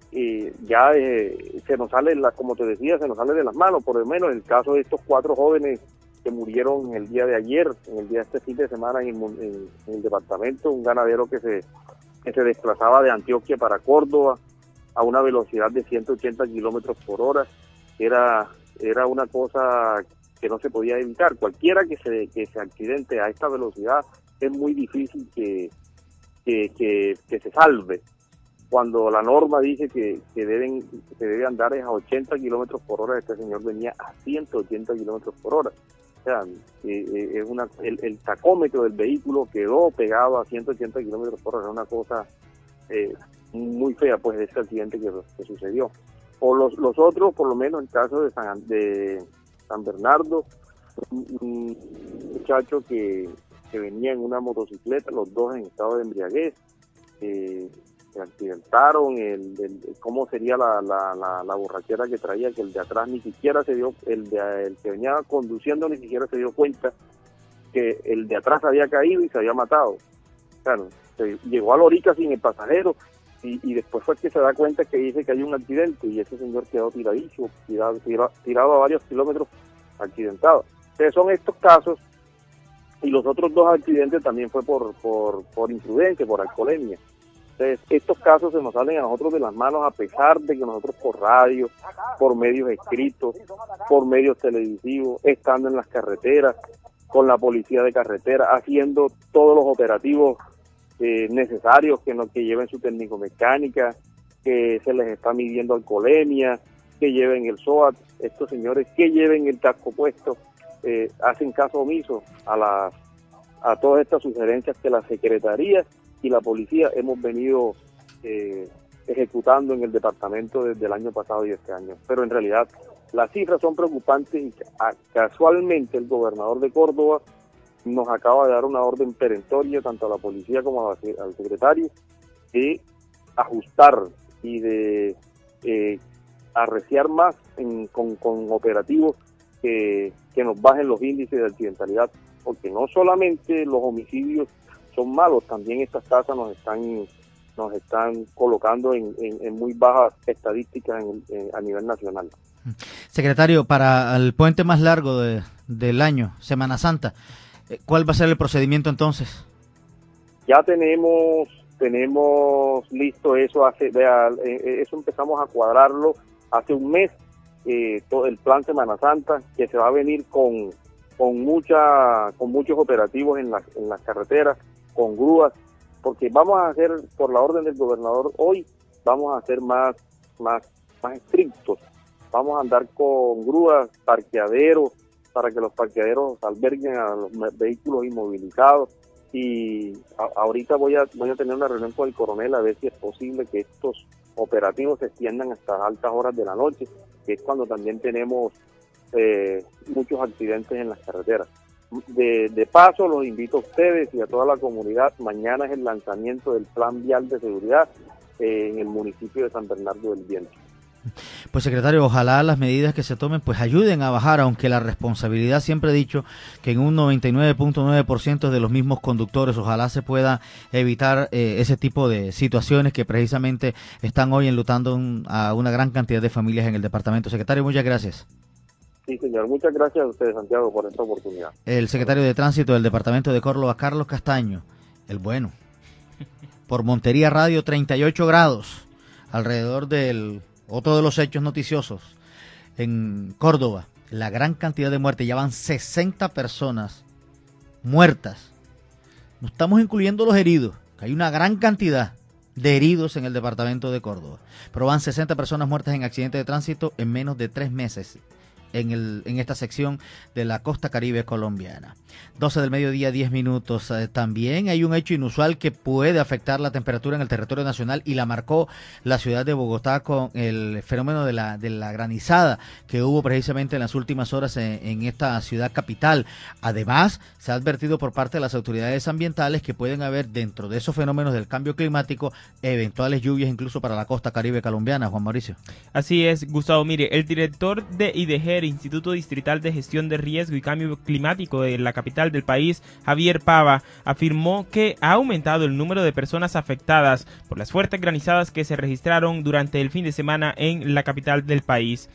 se nos sale, como te decía, se nos sale de las manos. Por lo menos el caso de estos 4 jóvenes que murieron el día de ayer, en el día de este fin de semana en el departamento, un ganadero que se desplazaba de Antioquia para Córdoba a una velocidad de 180 kilómetros por hora. Era una cosa que no se podía evitar. Cualquiera que se accidente a esta velocidad es muy difícil que se salve, cuando la norma dice que debe andar a 80 kilómetros por hora. Este señor venía a 180 kilómetros por hora. O sea, el tacómetro del vehículo quedó pegado a 180 kilómetros por hora. Es una cosa muy fea, pues, de este accidente que sucedió. O los otros, por lo menos el caso de San Bernardo, un muchacho que venía en una motocicleta, los dos en estado de embriaguez, se accidentaron. ¿Cómo sería la borrachera que traía? Que el de atrás ni siquiera se dio, el que venía conduciendo ni siquiera se dio cuenta que el de atrás había caído y se había matado. Claro, llegó a Lorica sin el pasajero y después fue que se da cuenta que dice que hay un accidente y ese señor quedó tiradísimo, tirado a varios kilómetros, accidentado. Entonces son estos casos, y los otros 2 accidentes también fue por imprudencia, por alcoholemia. Entonces estos casos se nos salen a nosotros de las manos, a pesar de que nosotros por radio, por medios escritos, por medios televisivos, estando en las carreteras, con la policía de carretera, haciendo todos los operativos necesarios, que lleven su técnico mecánica, que se les está midiendo alcoholemia, que lleven el SOAT. Estos señores que lleven el casco puesto hacen caso omiso a todas estas sugerencias que la Secretaría y la policía hemos venido ejecutando en el departamento desde el año pasado y este año. Pero en realidad las cifras son preocupantes y casualmente el gobernador de Córdoba nos acaba de dar una orden perentoria tanto a la policía como al secretario de ajustar y de arreciar más con operativos que nos bajen los índices de accidentalidad, porque no solamente los homicidios son malos, también estas tasas nos están colocando en muy bajas estadísticas a nivel nacional. Secretario, para el puente más largo del año, Semana Santa, ¿cuál va a ser el procedimiento entonces? Ya tenemos listo eso, eso empezamos a cuadrarlo hace un mes, todo el plan Semana Santa, que se va a venir con muchos operativos en las carreteras, con grúas, porque vamos a hacer, por la orden del gobernador hoy, vamos a ser más estrictos. Vamos a andar con grúas, parqueaderos, para que los parqueaderos alberguen a los vehículos inmovilizados. Y ahorita voy a tener una reunión con el coronel a ver si es posible que estos operativos se extiendan hasta altas horas de la noche, que es cuando también tenemos muchos accidentes en las carreteras. De paso, los invito a ustedes y a toda la comunidad. Mañana es el lanzamiento del Plan Vial de Seguridad en el municipio de San Bernardo del Viento. Pues, secretario, ojalá las medidas que se tomen pues ayuden a bajar, aunque la responsabilidad, siempre he dicho que en un 99.9% de los mismos conductores, ojalá se pueda evitar ese tipo de situaciones que precisamente están hoy enlutando a una gran cantidad de familias en el departamento. Secretario, muchas gracias. Sí, señor, muchas gracias a ustedes, Santiago, por esta oportunidad. El secretario de Tránsito del departamento de Córdoba, Carlos Castaño, el bueno, por Montería Radio, 38 grados, alrededor del otro de los hechos noticiosos en Córdoba, la gran cantidad de muertes, ya van 60 personas muertas. No estamos incluyendo los heridos, que hay una gran cantidad de heridos en el departamento de Córdoba, pero van 60 personas muertas en accidentes de tránsito en menos de 3 meses en esta sección de la costa caribe colombiana. 12 del mediodía, 10 minutos. También hay un hecho inusual que puede afectar la temperatura en el territorio nacional y la marcó la ciudad de Bogotá con el fenómeno de la granizada que hubo precisamente en las últimas horas en esta ciudad capital. Además, se ha advertido por parte de las autoridades ambientales que pueden haber dentro de esos fenómenos del cambio climático eventuales lluvias incluso para la costa caribe colombiana. Juan Mauricio. Así es, Gustavo. Mire, el director de IDGER, Instituto Distrital de Gestión de Riesgo y Cambio Climático de la capital del país, Javier Pava, afirmó que ha aumentado el número de personas afectadas por las fuertes granizadas que se registraron durante el fin de semana en la capital del país.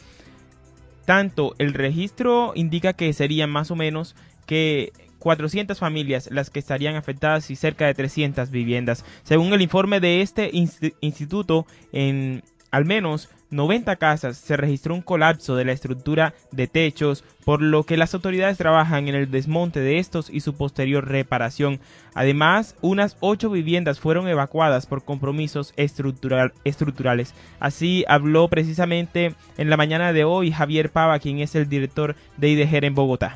Tanto el registro indica que serían más o menos que 400 familias las que estarían afectadas y cerca de 300 viviendas. Según el informe de este instituto, en al menos 90 casas se registró un colapso de la estructura de techos, por lo que las autoridades trabajan en el desmonte de estos y su posterior reparación. Además, unas 8 viviendas fueron evacuadas por compromisos estructurales. Así habló precisamente en la mañana de hoy Javier Pava, quien es el director de IDGER en Bogotá.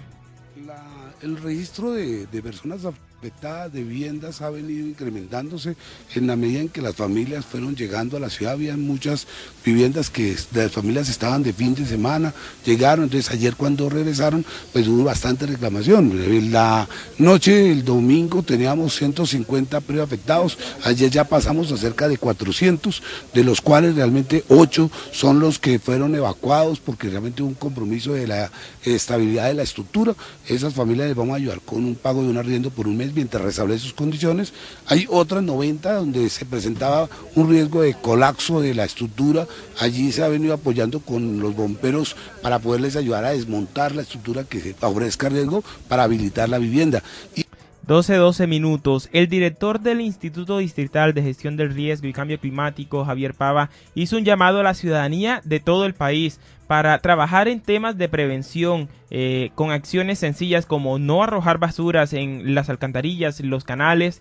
El registro de personas afectadas, de viviendas, ha venido incrementándose en la medida en que las familias fueron llegando a la ciudad. Había muchas viviendas que las familias estaban de fin de semana, llegaron, entonces ayer cuando regresaron, pues hubo bastante reclamación. En la noche del domingo teníamos 150 preafectados, ayer ya pasamos a cerca de 400, de los cuales realmente 8 son los que fueron evacuados porque realmente hubo un compromiso de la estabilidad de la estructura. Esas familias les vamos a ayudar con un pago de un arriendo por un mes mientras restablece sus condiciones. Hay otras 90 donde se presentaba un riesgo de colapso de la estructura. Allí se ha venido apoyando con los bomberos para poderles ayudar a desmontar la estructura que se favorezca riesgo para habilitar la vivienda. 12 minutos. El director del Instituto Distrital de Gestión del Riesgo y Cambio Climático, Javier Pava, hizo un llamado a la ciudadanía de todo el país para trabajar en temas de prevención con acciones sencillas como no arrojar basuras en las alcantarillas, los canales,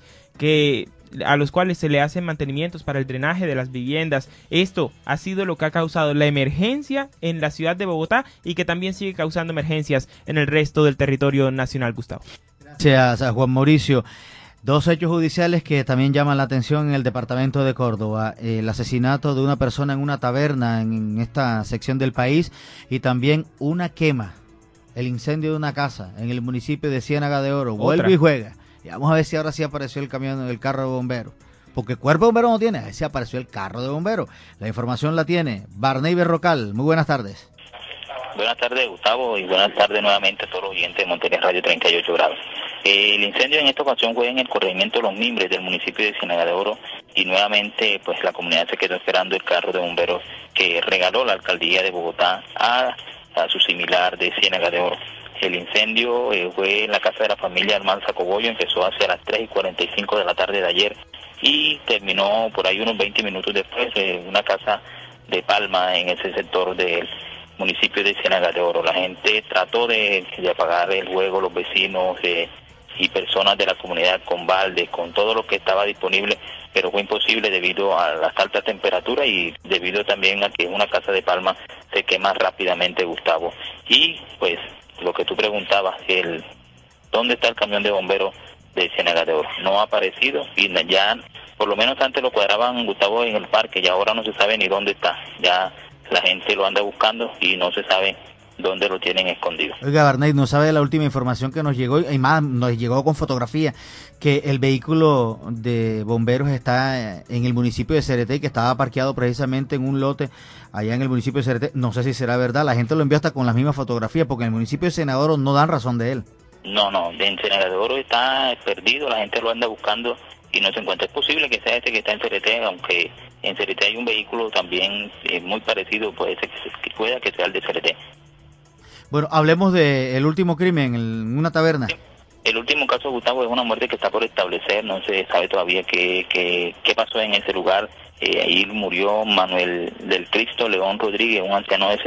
a los cuales se le hacen mantenimientos para el drenaje de las viviendas. Esto ha sido lo que ha causado la emergencia en la ciudad de Bogotá y que también sigue causando emergencias en el resto del territorio nacional, Gustavo. Gracias a Juan Mauricio. 2 hechos judiciales que también llaman la atención en el departamento de Córdoba. El asesinato de una persona en una taberna en esta sección del país y también una quema, el incendio de una casa en el municipio de Ciénaga de Oro. Vuelve y juega. Y vamos a ver si ahora sí apareció el camión, el carro de bomberos. Porque cuerpo de bombero no tiene, a ver si apareció el carro de bomberos. La información la tiene Barney Berrocal. Muy buenas tardes. Buenas tardes, Gustavo, y buenas tardes nuevamente a todos los oyentes de Montería Radio 38 grados. El incendio en esta ocasión fue en el corregimiento de Los Mimbres del municipio de Ciénaga de Oro y nuevamente pues la comunidad se quedó esperando el carro de bomberos que regaló la alcaldía de Bogotá a su similar de Ciénaga de Oro. El incendio fue en la casa de la familia Almanza Cogollo, empezó hacia las 3:45 de la tarde de ayer y terminó por ahí unos 20 minutos después en una casa de Palma en ese sector del municipio de Ciénaga de Oro. La gente trató de apagar el fuego, los vecinos y personas de la comunidad con baldes, con todo lo que estaba disponible, pero fue imposible debido a las altas temperaturas y debido también a que una casa de Palma se quema rápidamente, Gustavo. Y pues lo que tú preguntabas, ¿dónde está el camión de bomberos de Ciénaga de Oro? No ha aparecido y ya, por lo menos antes lo cuadraban, Gustavo, en el parque, y ahora no se sabe ni dónde está. Ya la gente lo anda buscando y no se sabe dónde lo tienen escondido. Oiga, Barney, no sabe la última información que nos llegó, y más, nos llegó con fotografía, que el vehículo de bomberos está en el municipio de Cereté, que estaba parqueado precisamente en un lote allá en el municipio de Cereté. No sé si será verdad, la gente lo envió hasta con las mismas fotografías, porque en el municipio de Ciénaga de Oro no dan razón de él. No, en Ciénaga de Oro está perdido, la gente lo anda buscando y no se encuentra. Es posible que sea este que está en Cereté, aunque en Cereté hay un vehículo también muy parecido, puede ser que pueda que sea el de Cereté. Bueno, hablemos del último crimen en una taberna. El último caso, Gustavo, es una muerte que está por establecer, no se sabe todavía qué pasó en ese lugar. Ahí murió Manuel del Cristo León Rodríguez, un anciano de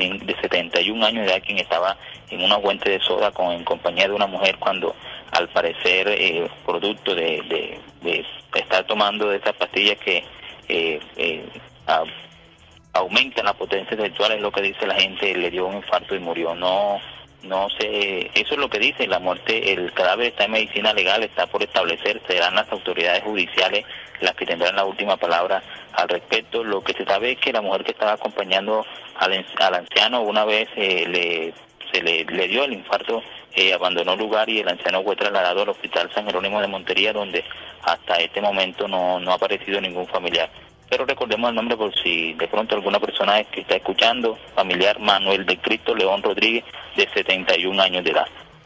71 años de edad, quien estaba en una fuente de soda en compañía de una mujer cuando, al parecer, producto de estar tomando de esas pastillas que aumenta la potencia sexual, es lo que dice la gente, le dio un infarto y murió. No sé, eso es lo que dice la muerte. El cadáver está en medicina legal, está por establecer, serán las autoridades judiciales las que tendrán la última palabra al respecto. Lo que se sabe es que la mujer que estaba acompañando al anciano, una vez se le dio el infarto, abandonó el lugar y el anciano fue trasladado al Hospital San Jerónimo de Montería, donde hasta este momento no ha aparecido ningún familiar. Pero recordemos el nombre por si de pronto alguna persona que está escuchando, familiar Manuel de Cristo León Rodríguez, de 71 años de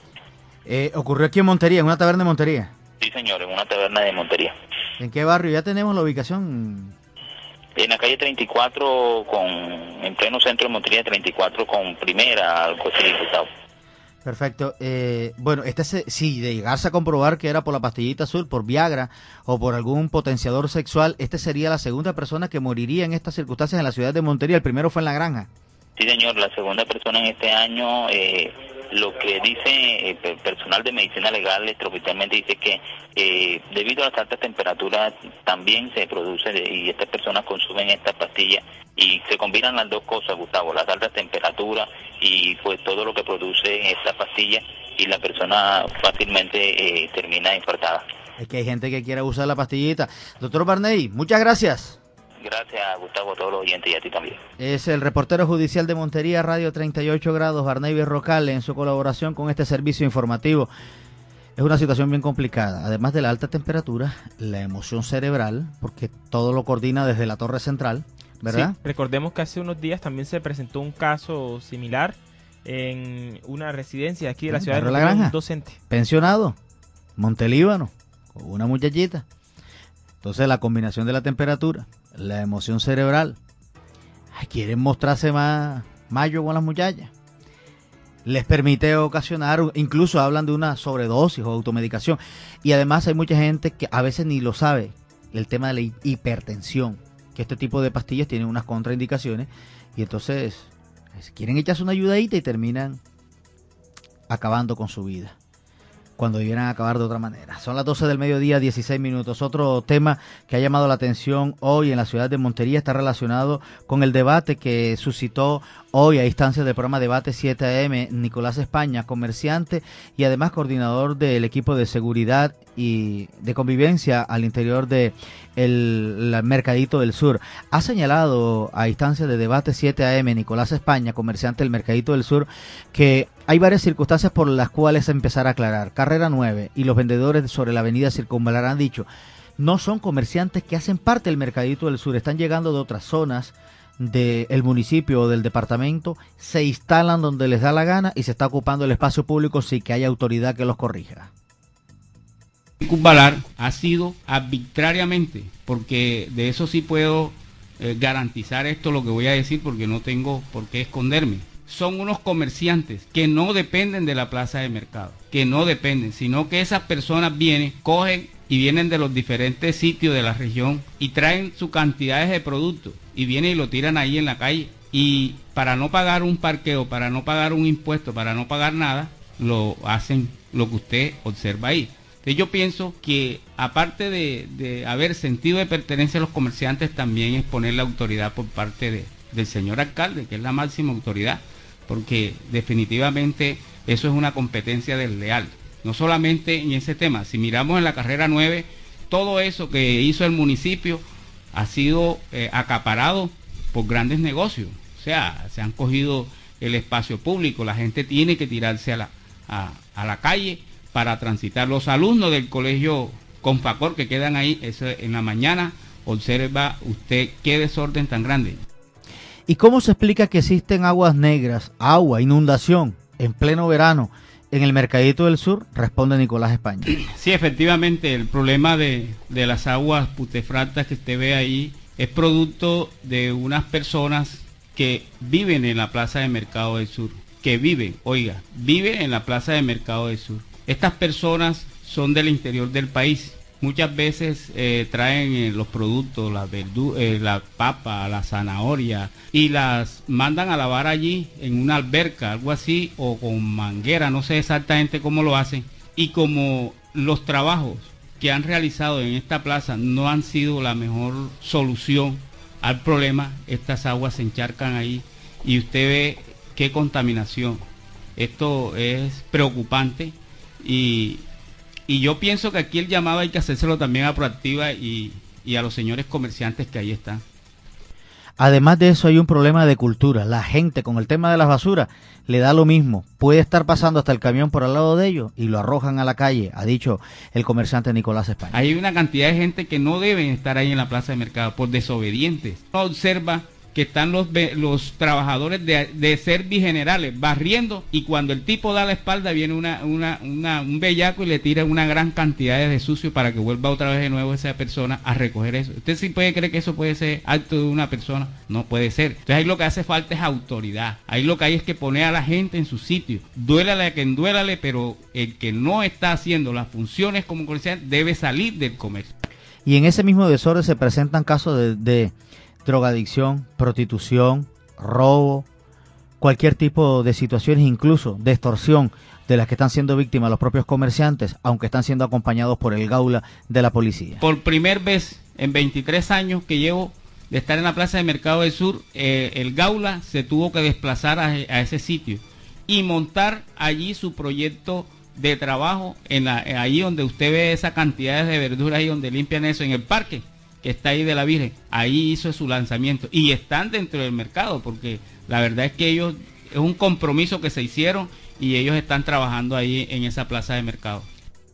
edad. Ocurrió aquí en Montería, en una taberna de Montería. Sí, señor, en una taberna de Montería. ¿En qué barrio? Ya tenemos la ubicación. En la calle 34, en pleno centro de Montería, 34 con Primera, algo así, Gustavo. Perfecto. Bueno, si de llegarse a comprobar que era por la pastillita azul, por Viagra o por algún potenciador sexual, sería la segunda persona que moriría en estas circunstancias en la ciudad de Montería. El primero fue en La Granja. Sí, señor, la segunda persona en este año. Lo que dice el personal de medicina legal extraoficialmente dice que debido a las altas temperaturas también se produce y estas personas consumen esta pastilla y se combinan las dos cosas, Gustavo, las altas temperaturas y pues todo lo que produce esta pastilla y la persona fácilmente termina infartada. Es que hay gente que quiere usar la pastillita. Doctor Barney, muchas gracias. Gracias, Gustavo, a todos los oyentes y a ti también. Es el reportero judicial de Montería, Radio 38 Grados, Barney Berrocal, en su colaboración con este servicio informativo. Es una situación bien complicada, además de la alta temperatura, la emoción cerebral, porque todo lo coordina desde la torre central, ¿verdad? Sí, recordemos que hace unos días también se presentó un caso similar en una residencia aquí de la ciudad de Montería, un docente. Pensionado, Montelíbano, con una muchachita. Entonces la combinación de la temperatura, la emoción cerebral, quieren mostrarse más mayo con las muchachas, les permite ocasionar, incluso hablan de una sobredosis o automedicación, y además hay mucha gente que a veces ni lo sabe, el tema de la hipertensión, que este tipo de pastillas tienen unas contraindicaciones, y entonces quieren echarse una ayudadita y terminan acabando con su vida, cuando debieran acabar de otra manera. Son las 12 del mediodía, 16 minutos. Otro tema que ha llamado la atención hoy en la ciudad de Montería está relacionado con el debate que suscitó hoy a instancias del programa Debate 7 AM Nicolás España, comerciante y además coordinador del equipo de seguridad y de convivencia al interior de el Mercadito del Sur. Ha señalado a instancias de Debate 7 AM Nicolás España, comerciante del Mercadito del Sur, que hay varias circunstancias por las cuales empezar a aclarar. Carrera 9 y los vendedores sobre la avenida Circunvalar han dicho, no son comerciantes que hacen parte del Mercadito del Sur, están llegando de otras zonas del municipio o del departamento, se instalan donde les da la gana y se está ocupando el espacio público sin que haya autoridad que los corrija. Circunvalar ha sido arbitrariamente, porque de eso sí puedo garantizar esto lo que voy a decir, porque no tengo por qué esconderme. Son unos comerciantes que no dependen de la plaza de mercado, que no dependen, sino que esas personas vienen, cogen y vienen de los diferentes sitios de la región y traen sus cantidades de productos y vienen y lo tiran ahí en la calle, y para no pagar un parqueo, para no pagar un impuesto, para no pagar nada, lo hacen lo que usted observa ahí. Entonces yo pienso que aparte de haber sentido de pertenencia a los comerciantes, también es poner la autoridad por parte del señor alcalde, que es la máxima autoridad, porque definitivamente eso es una competencia desleal. No solamente en ese tema, si miramos en la carrera 9, todo eso que hizo el municipio ha sido acaparado por grandes negocios. O sea, se han cogido el espacio público, la gente tiene que tirarse a la calle para transitar. Los alumnos del colegio Confacor que quedan ahí, eso en la mañana, observa usted qué desorden tan grande. ¿Y cómo se explica que existen aguas negras, inundación, en pleno verano, en el Mercadito del Sur? Responde Nicolás España. Sí, efectivamente, el problema de las aguas putefactas que usted ve ahí es producto de unas personas que viven en la plaza de Mercado del Sur, viven en la plaza de Mercado del Sur. Estas personas son del interior del país. Muchas veces traen los productos, la papa, la zanahoria, y las mandan a lavar allí en una alberca, algo así, o con manguera, no sé exactamente cómo lo hacen. Y como los trabajos que han realizado en esta plaza no han sido la mejor solución al problema, estas aguas se encharcan ahí y usted ve qué contaminación. Esto es preocupante y yo pienso que aquí el llamado hay que hacérselo también a Proactiva y a los señores comerciantes que ahí están. Además de eso hay un problema de cultura. La gente con el tema de las basuras le da lo mismo. Puede estar pasando hasta el camión por al lado de ellos y lo arrojan a la calle, ha dicho el comerciante Nicolás España. Hay una cantidad de gente que no deben estar ahí en la plaza de mercado por desobedientes. Uno observa que están los trabajadores de Servigenerales barriendo y cuando el tipo da la espalda viene un bellaco y le tira una gran cantidad de sucio para que vuelva otra vez de nuevo esa persona a recoger eso. ¿Usted sí puede creer que eso puede ser acto de una persona? No puede ser. Entonces ahí lo que hace falta es autoridad. Ahí lo que hay es que poner a la gente en su sitio. Duélale a quien duélale, pero el que no está haciendo las funciones como comerciante debe salir del comercio. Y en ese mismo desorden se presentan casos de drogadicción, prostitución, robo, cualquier tipo de situaciones, incluso de extorsión de las que están siendo víctimas los propios comerciantes, aunque están siendo acompañados por el Gaula de la policía. Por primera vez en 23 años que llevo de estar en la Plaza de Mercado del Sur, el Gaula se tuvo que desplazar a ese sitio y montar allí su proyecto de trabajo, ahí donde usted ve esa cantidad de verduras, ahí donde limpian eso, en el parque que está ahí de la Virgen, ahí hizo su lanzamiento y están dentro del mercado porque la verdad es que ellos, es un compromiso que se hicieron y ellos están trabajando ahí en esa plaza de mercado.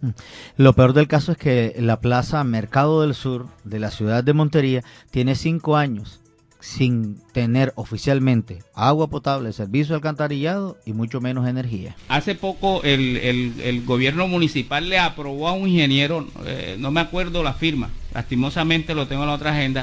Lo peor del caso es que la plaza Mercado del Sur de la ciudad de Montería tiene 5 años sin tener oficialmente agua potable, servicio de alcantarillado y mucho menos energía. Hace poco el gobierno municipal le aprobó a un ingeniero, no me acuerdo la firma, lastimosamente lo tengo en la otra agenda,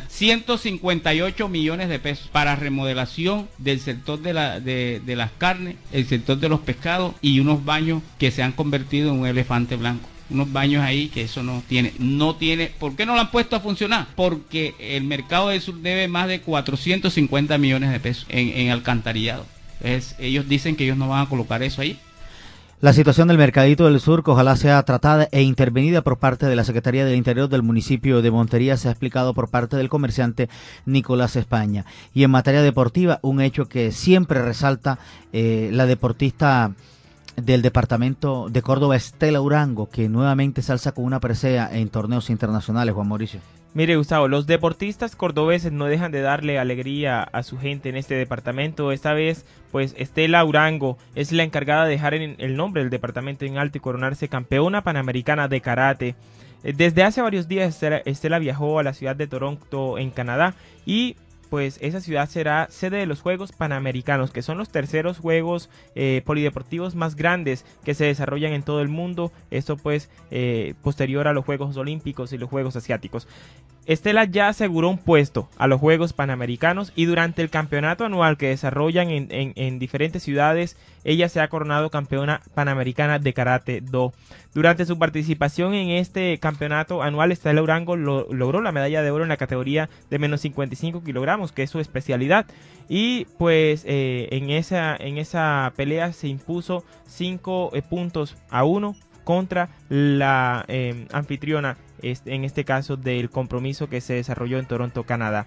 158 millones de pesos para remodelación del sector de las carnes, el sector de los pescados y unos baños que se han convertido en un elefante blanco. Unos baños ahí que eso no tiene. ¿Por qué no lo han puesto a funcionar? Porque el Mercado del Sur debe más de 450 millones de pesos en alcantarillado. Entonces, ellos dicen que ellos no van a colocar eso ahí. La situación del Mercadito del Sur, que ojalá sea tratada e intervenida por parte de la Secretaría del Interior del municipio de Montería, se ha explicado por parte del comerciante Nicolás España. Y en materia deportiva, un hecho que siempre resalta la deportista del departamento de Córdoba, Estela Urango, que nuevamente se alza con una presea en torneos internacionales, Juan Mauricio. Mire, Gustavo, los deportistas cordobeses no dejan de darle alegría a su gente en este departamento. Esta vez, pues, Estela Urango es la encargada de dejar el nombre del departamento en alto y coronarse campeona panamericana de karate. Desde hace varios días, Estela viajó a la ciudad de Toronto, en Canadá, y pues esa ciudad será sede de los Juegos Panamericanos, que son los terceros Juegos polideportivos más grandes que se desarrollan en todo el mundo. Esto pues posterior a los Juegos Olímpicos y los Juegos Asiáticos. Estela ya aseguró un puesto a los Juegos Panamericanos y durante el campeonato anual que desarrollan en diferentes ciudades, ella se ha coronado campeona panamericana de Karate Do. Durante su participación en este campeonato anual, Estela Urango logró la medalla de oro en la categoría de menos 55 kilogramos, que es su especialidad. Y pues en esa pelea se impuso 5 puntos a 1 contra la anfitriona, en este caso del compromiso que se desarrolló en Toronto, Canadá.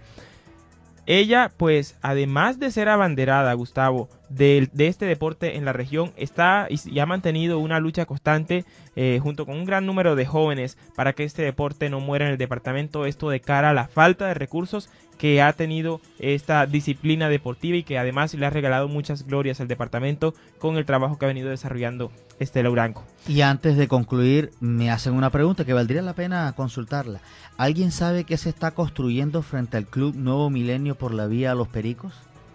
Ella, pues, además de ser abanderada, Gustavo, de este deporte en la región, está y ha mantenido una lucha constante junto con un gran número de jóvenes para que este deporte no muera en el departamento. Esto de cara a la falta de recursos que ha tenido esta disciplina deportiva y que además le ha regalado muchas glorias al departamento con el trabajo que ha venido desarrollando Estela Urango. Y antes de concluir, me hacen una pregunta que valdría la pena consultarla. ¿Alguien sabe qué se está construyendo frente al Club Nuevo Milenio por la vía a Los Pericos?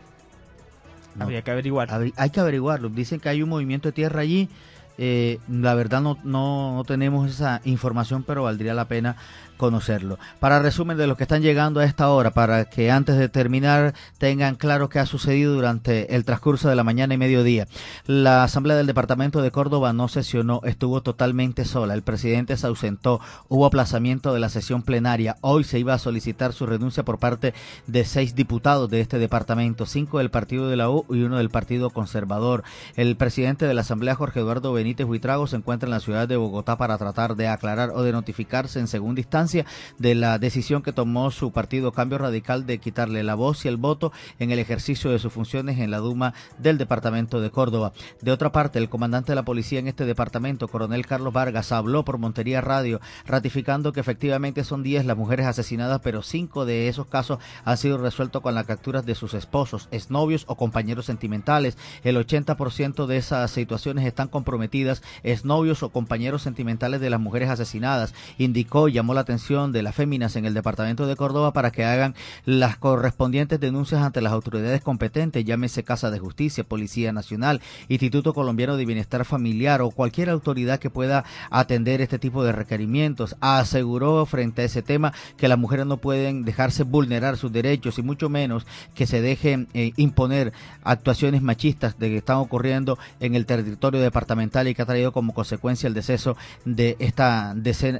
No. Habría que averiguar. Hay que averiguarlo. Dicen que hay un movimiento de tierra allí. La verdad no tenemos esa información, pero valdría la pena conocerlo. Para resumen de los que están llegando a esta hora, para que antes de terminar tengan claro qué ha sucedido durante el transcurso de la mañana y mediodía. La Asamblea del Departamento de Córdoba no sesionó, estuvo totalmente sola. El presidente se ausentó, hubo aplazamiento de la sesión plenaria. Hoy se iba a solicitar su renuncia por parte de 6 diputados de este departamento, 5 del partido de la U y 1 del Partido Conservador. El presidente de la Asamblea, Jorge Eduardo Benítez, Benítez Buitrago se encuentra en la ciudad de Bogotá para tratar de aclarar o de notificarse en segunda instancia de la decisión que tomó su partido Cambio Radical de quitarle la voz y el voto en el ejercicio de sus funciones en la Duma del departamento de Córdoba. De otra parte, el comandante de la policía en este departamento, coronel Carlos Vargas, habló por Montería Radio, ratificando que efectivamente son 10 las mujeres asesinadas, pero 5 de esos casos han sido resueltos con las capturas de sus esposos, exnovios o compañeros sentimentales. El 80% de esas situaciones están comprometidas, exnovios o compañeros sentimentales de las mujeres asesinadas. Indicó y llamó la atención de las féminas en el departamento de Córdoba para que hagan las correspondientes denuncias ante las autoridades competentes, llámese Casa de Justicia, Policía Nacional, Instituto Colombiano de Bienestar Familiar o cualquier autoridad que pueda atender este tipo de requerimientos. Aseguró frente a ese tema que las mujeres no pueden dejarse vulnerar sus derechos y mucho menos que se dejen imponer actuaciones machistas de que están ocurriendo en el territorio departamental y que ha traído como consecuencia el deceso de esta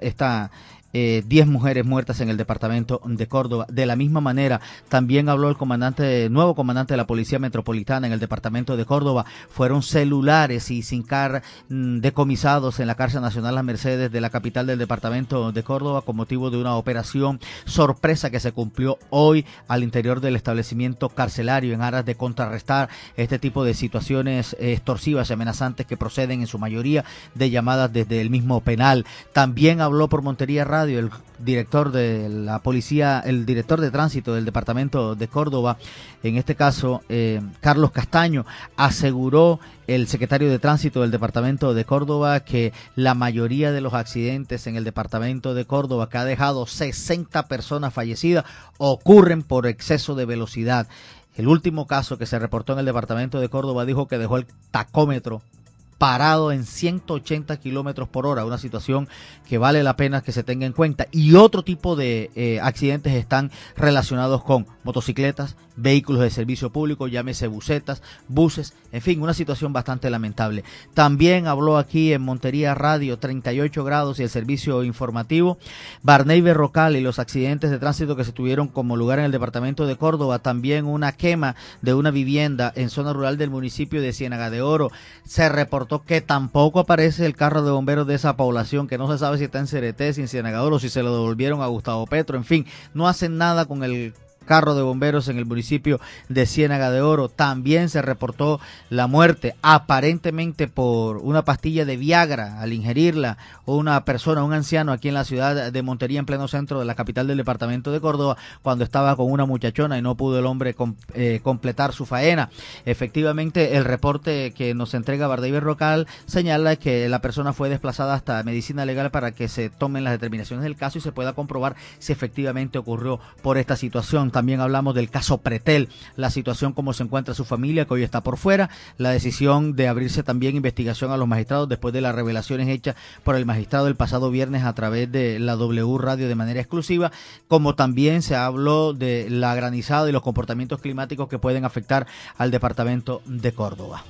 10 mujeres muertas en el departamento de Córdoba. De la misma manera, también habló el nuevo comandante de la Policía Metropolitana en el departamento de Córdoba. Fueron celulares y SIM card decomisados en la cárcel nacional Las Mercedes de la capital del departamento de Córdoba con motivo de una operación sorpresa que se cumplió hoy al interior del establecimiento carcelario en aras de contrarrestar este tipo de situaciones extorsivas y amenazantes que proceden en su mayoría de llamadas desde el mismo penal. También habló por Montería Radio el director de la policía, el director de tránsito del departamento de Córdoba, en este caso Carlos Castaño, aseguró el secretario de tránsito del departamento de Córdoba que la mayoría de los accidentes en el departamento de Córdoba, que ha dejado 60 personas fallecidas, ocurren por exceso de velocidad. El último caso que se reportó en el departamento de Córdoba dijo que dejó el tacómetro parado en 180 kilómetros por hora, una situación que vale la pena que se tenga en cuenta. Y otro tipo de accidentes están relacionados con motocicletas, vehículos de servicio público, llámese busetas, buses, en fin, una situación bastante lamentable. También habló aquí en Montería Radio 38 grados y el servicio informativo, Barney Berrocal y los accidentes de tránsito que se tuvieron como lugar en el departamento de Córdoba. También una quema de una vivienda en zona rural del municipio de Ciénaga de Oro. Se reportó que tampoco aparece el carro de bomberos de esa población, que no se sabe si está en Cereté, si en Ciénaga de Oro, si se lo devolvieron a Gustavo Petro, en fin, no hacen nada con el carro de bomberos en el municipio de Ciénaga de Oro. También se reportó la muerte aparentemente por una pastilla de Viagra al ingerirla una persona, un anciano aquí en la ciudad de Montería, en pleno centro de la capital del departamento de Córdoba, cuando estaba con una muchachona y no pudo el hombre completar su faena. Efectivamente, el reporte que nos entrega Barney Berrocal señala que la persona fue desplazada hasta medicina legal para que se tomen las determinaciones del caso y se pueda comprobar si efectivamente ocurrió por esta situación. También hablamos del caso Pretel, la situación como se encuentra su familia, que hoy está por fuera, la decisión de abrirse también investigación a los magistrados después de las revelaciones hechas por el magistrado el pasado viernes a través de la W Radio de manera exclusiva, como también se habló de la granizada y los comportamientos climáticos que pueden afectar al departamento de Córdoba.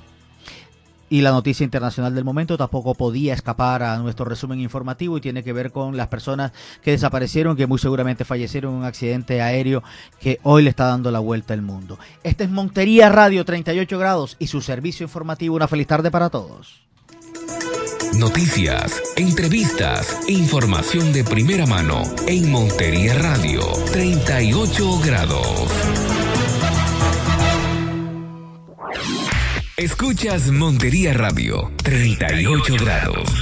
Y la noticia internacional del momento tampoco podía escapar a nuestro resumen informativo y tiene que ver con las personas que desaparecieron, que muy seguramente fallecieron en un accidente aéreo que hoy le está dando la vuelta al mundo. Este es Montería Radio 38 grados y su servicio informativo. Una feliz tarde para todos. Noticias, entrevistas, información de primera mano en Montería Radio 38 grados. Escuchas Montería Radio 38 grados.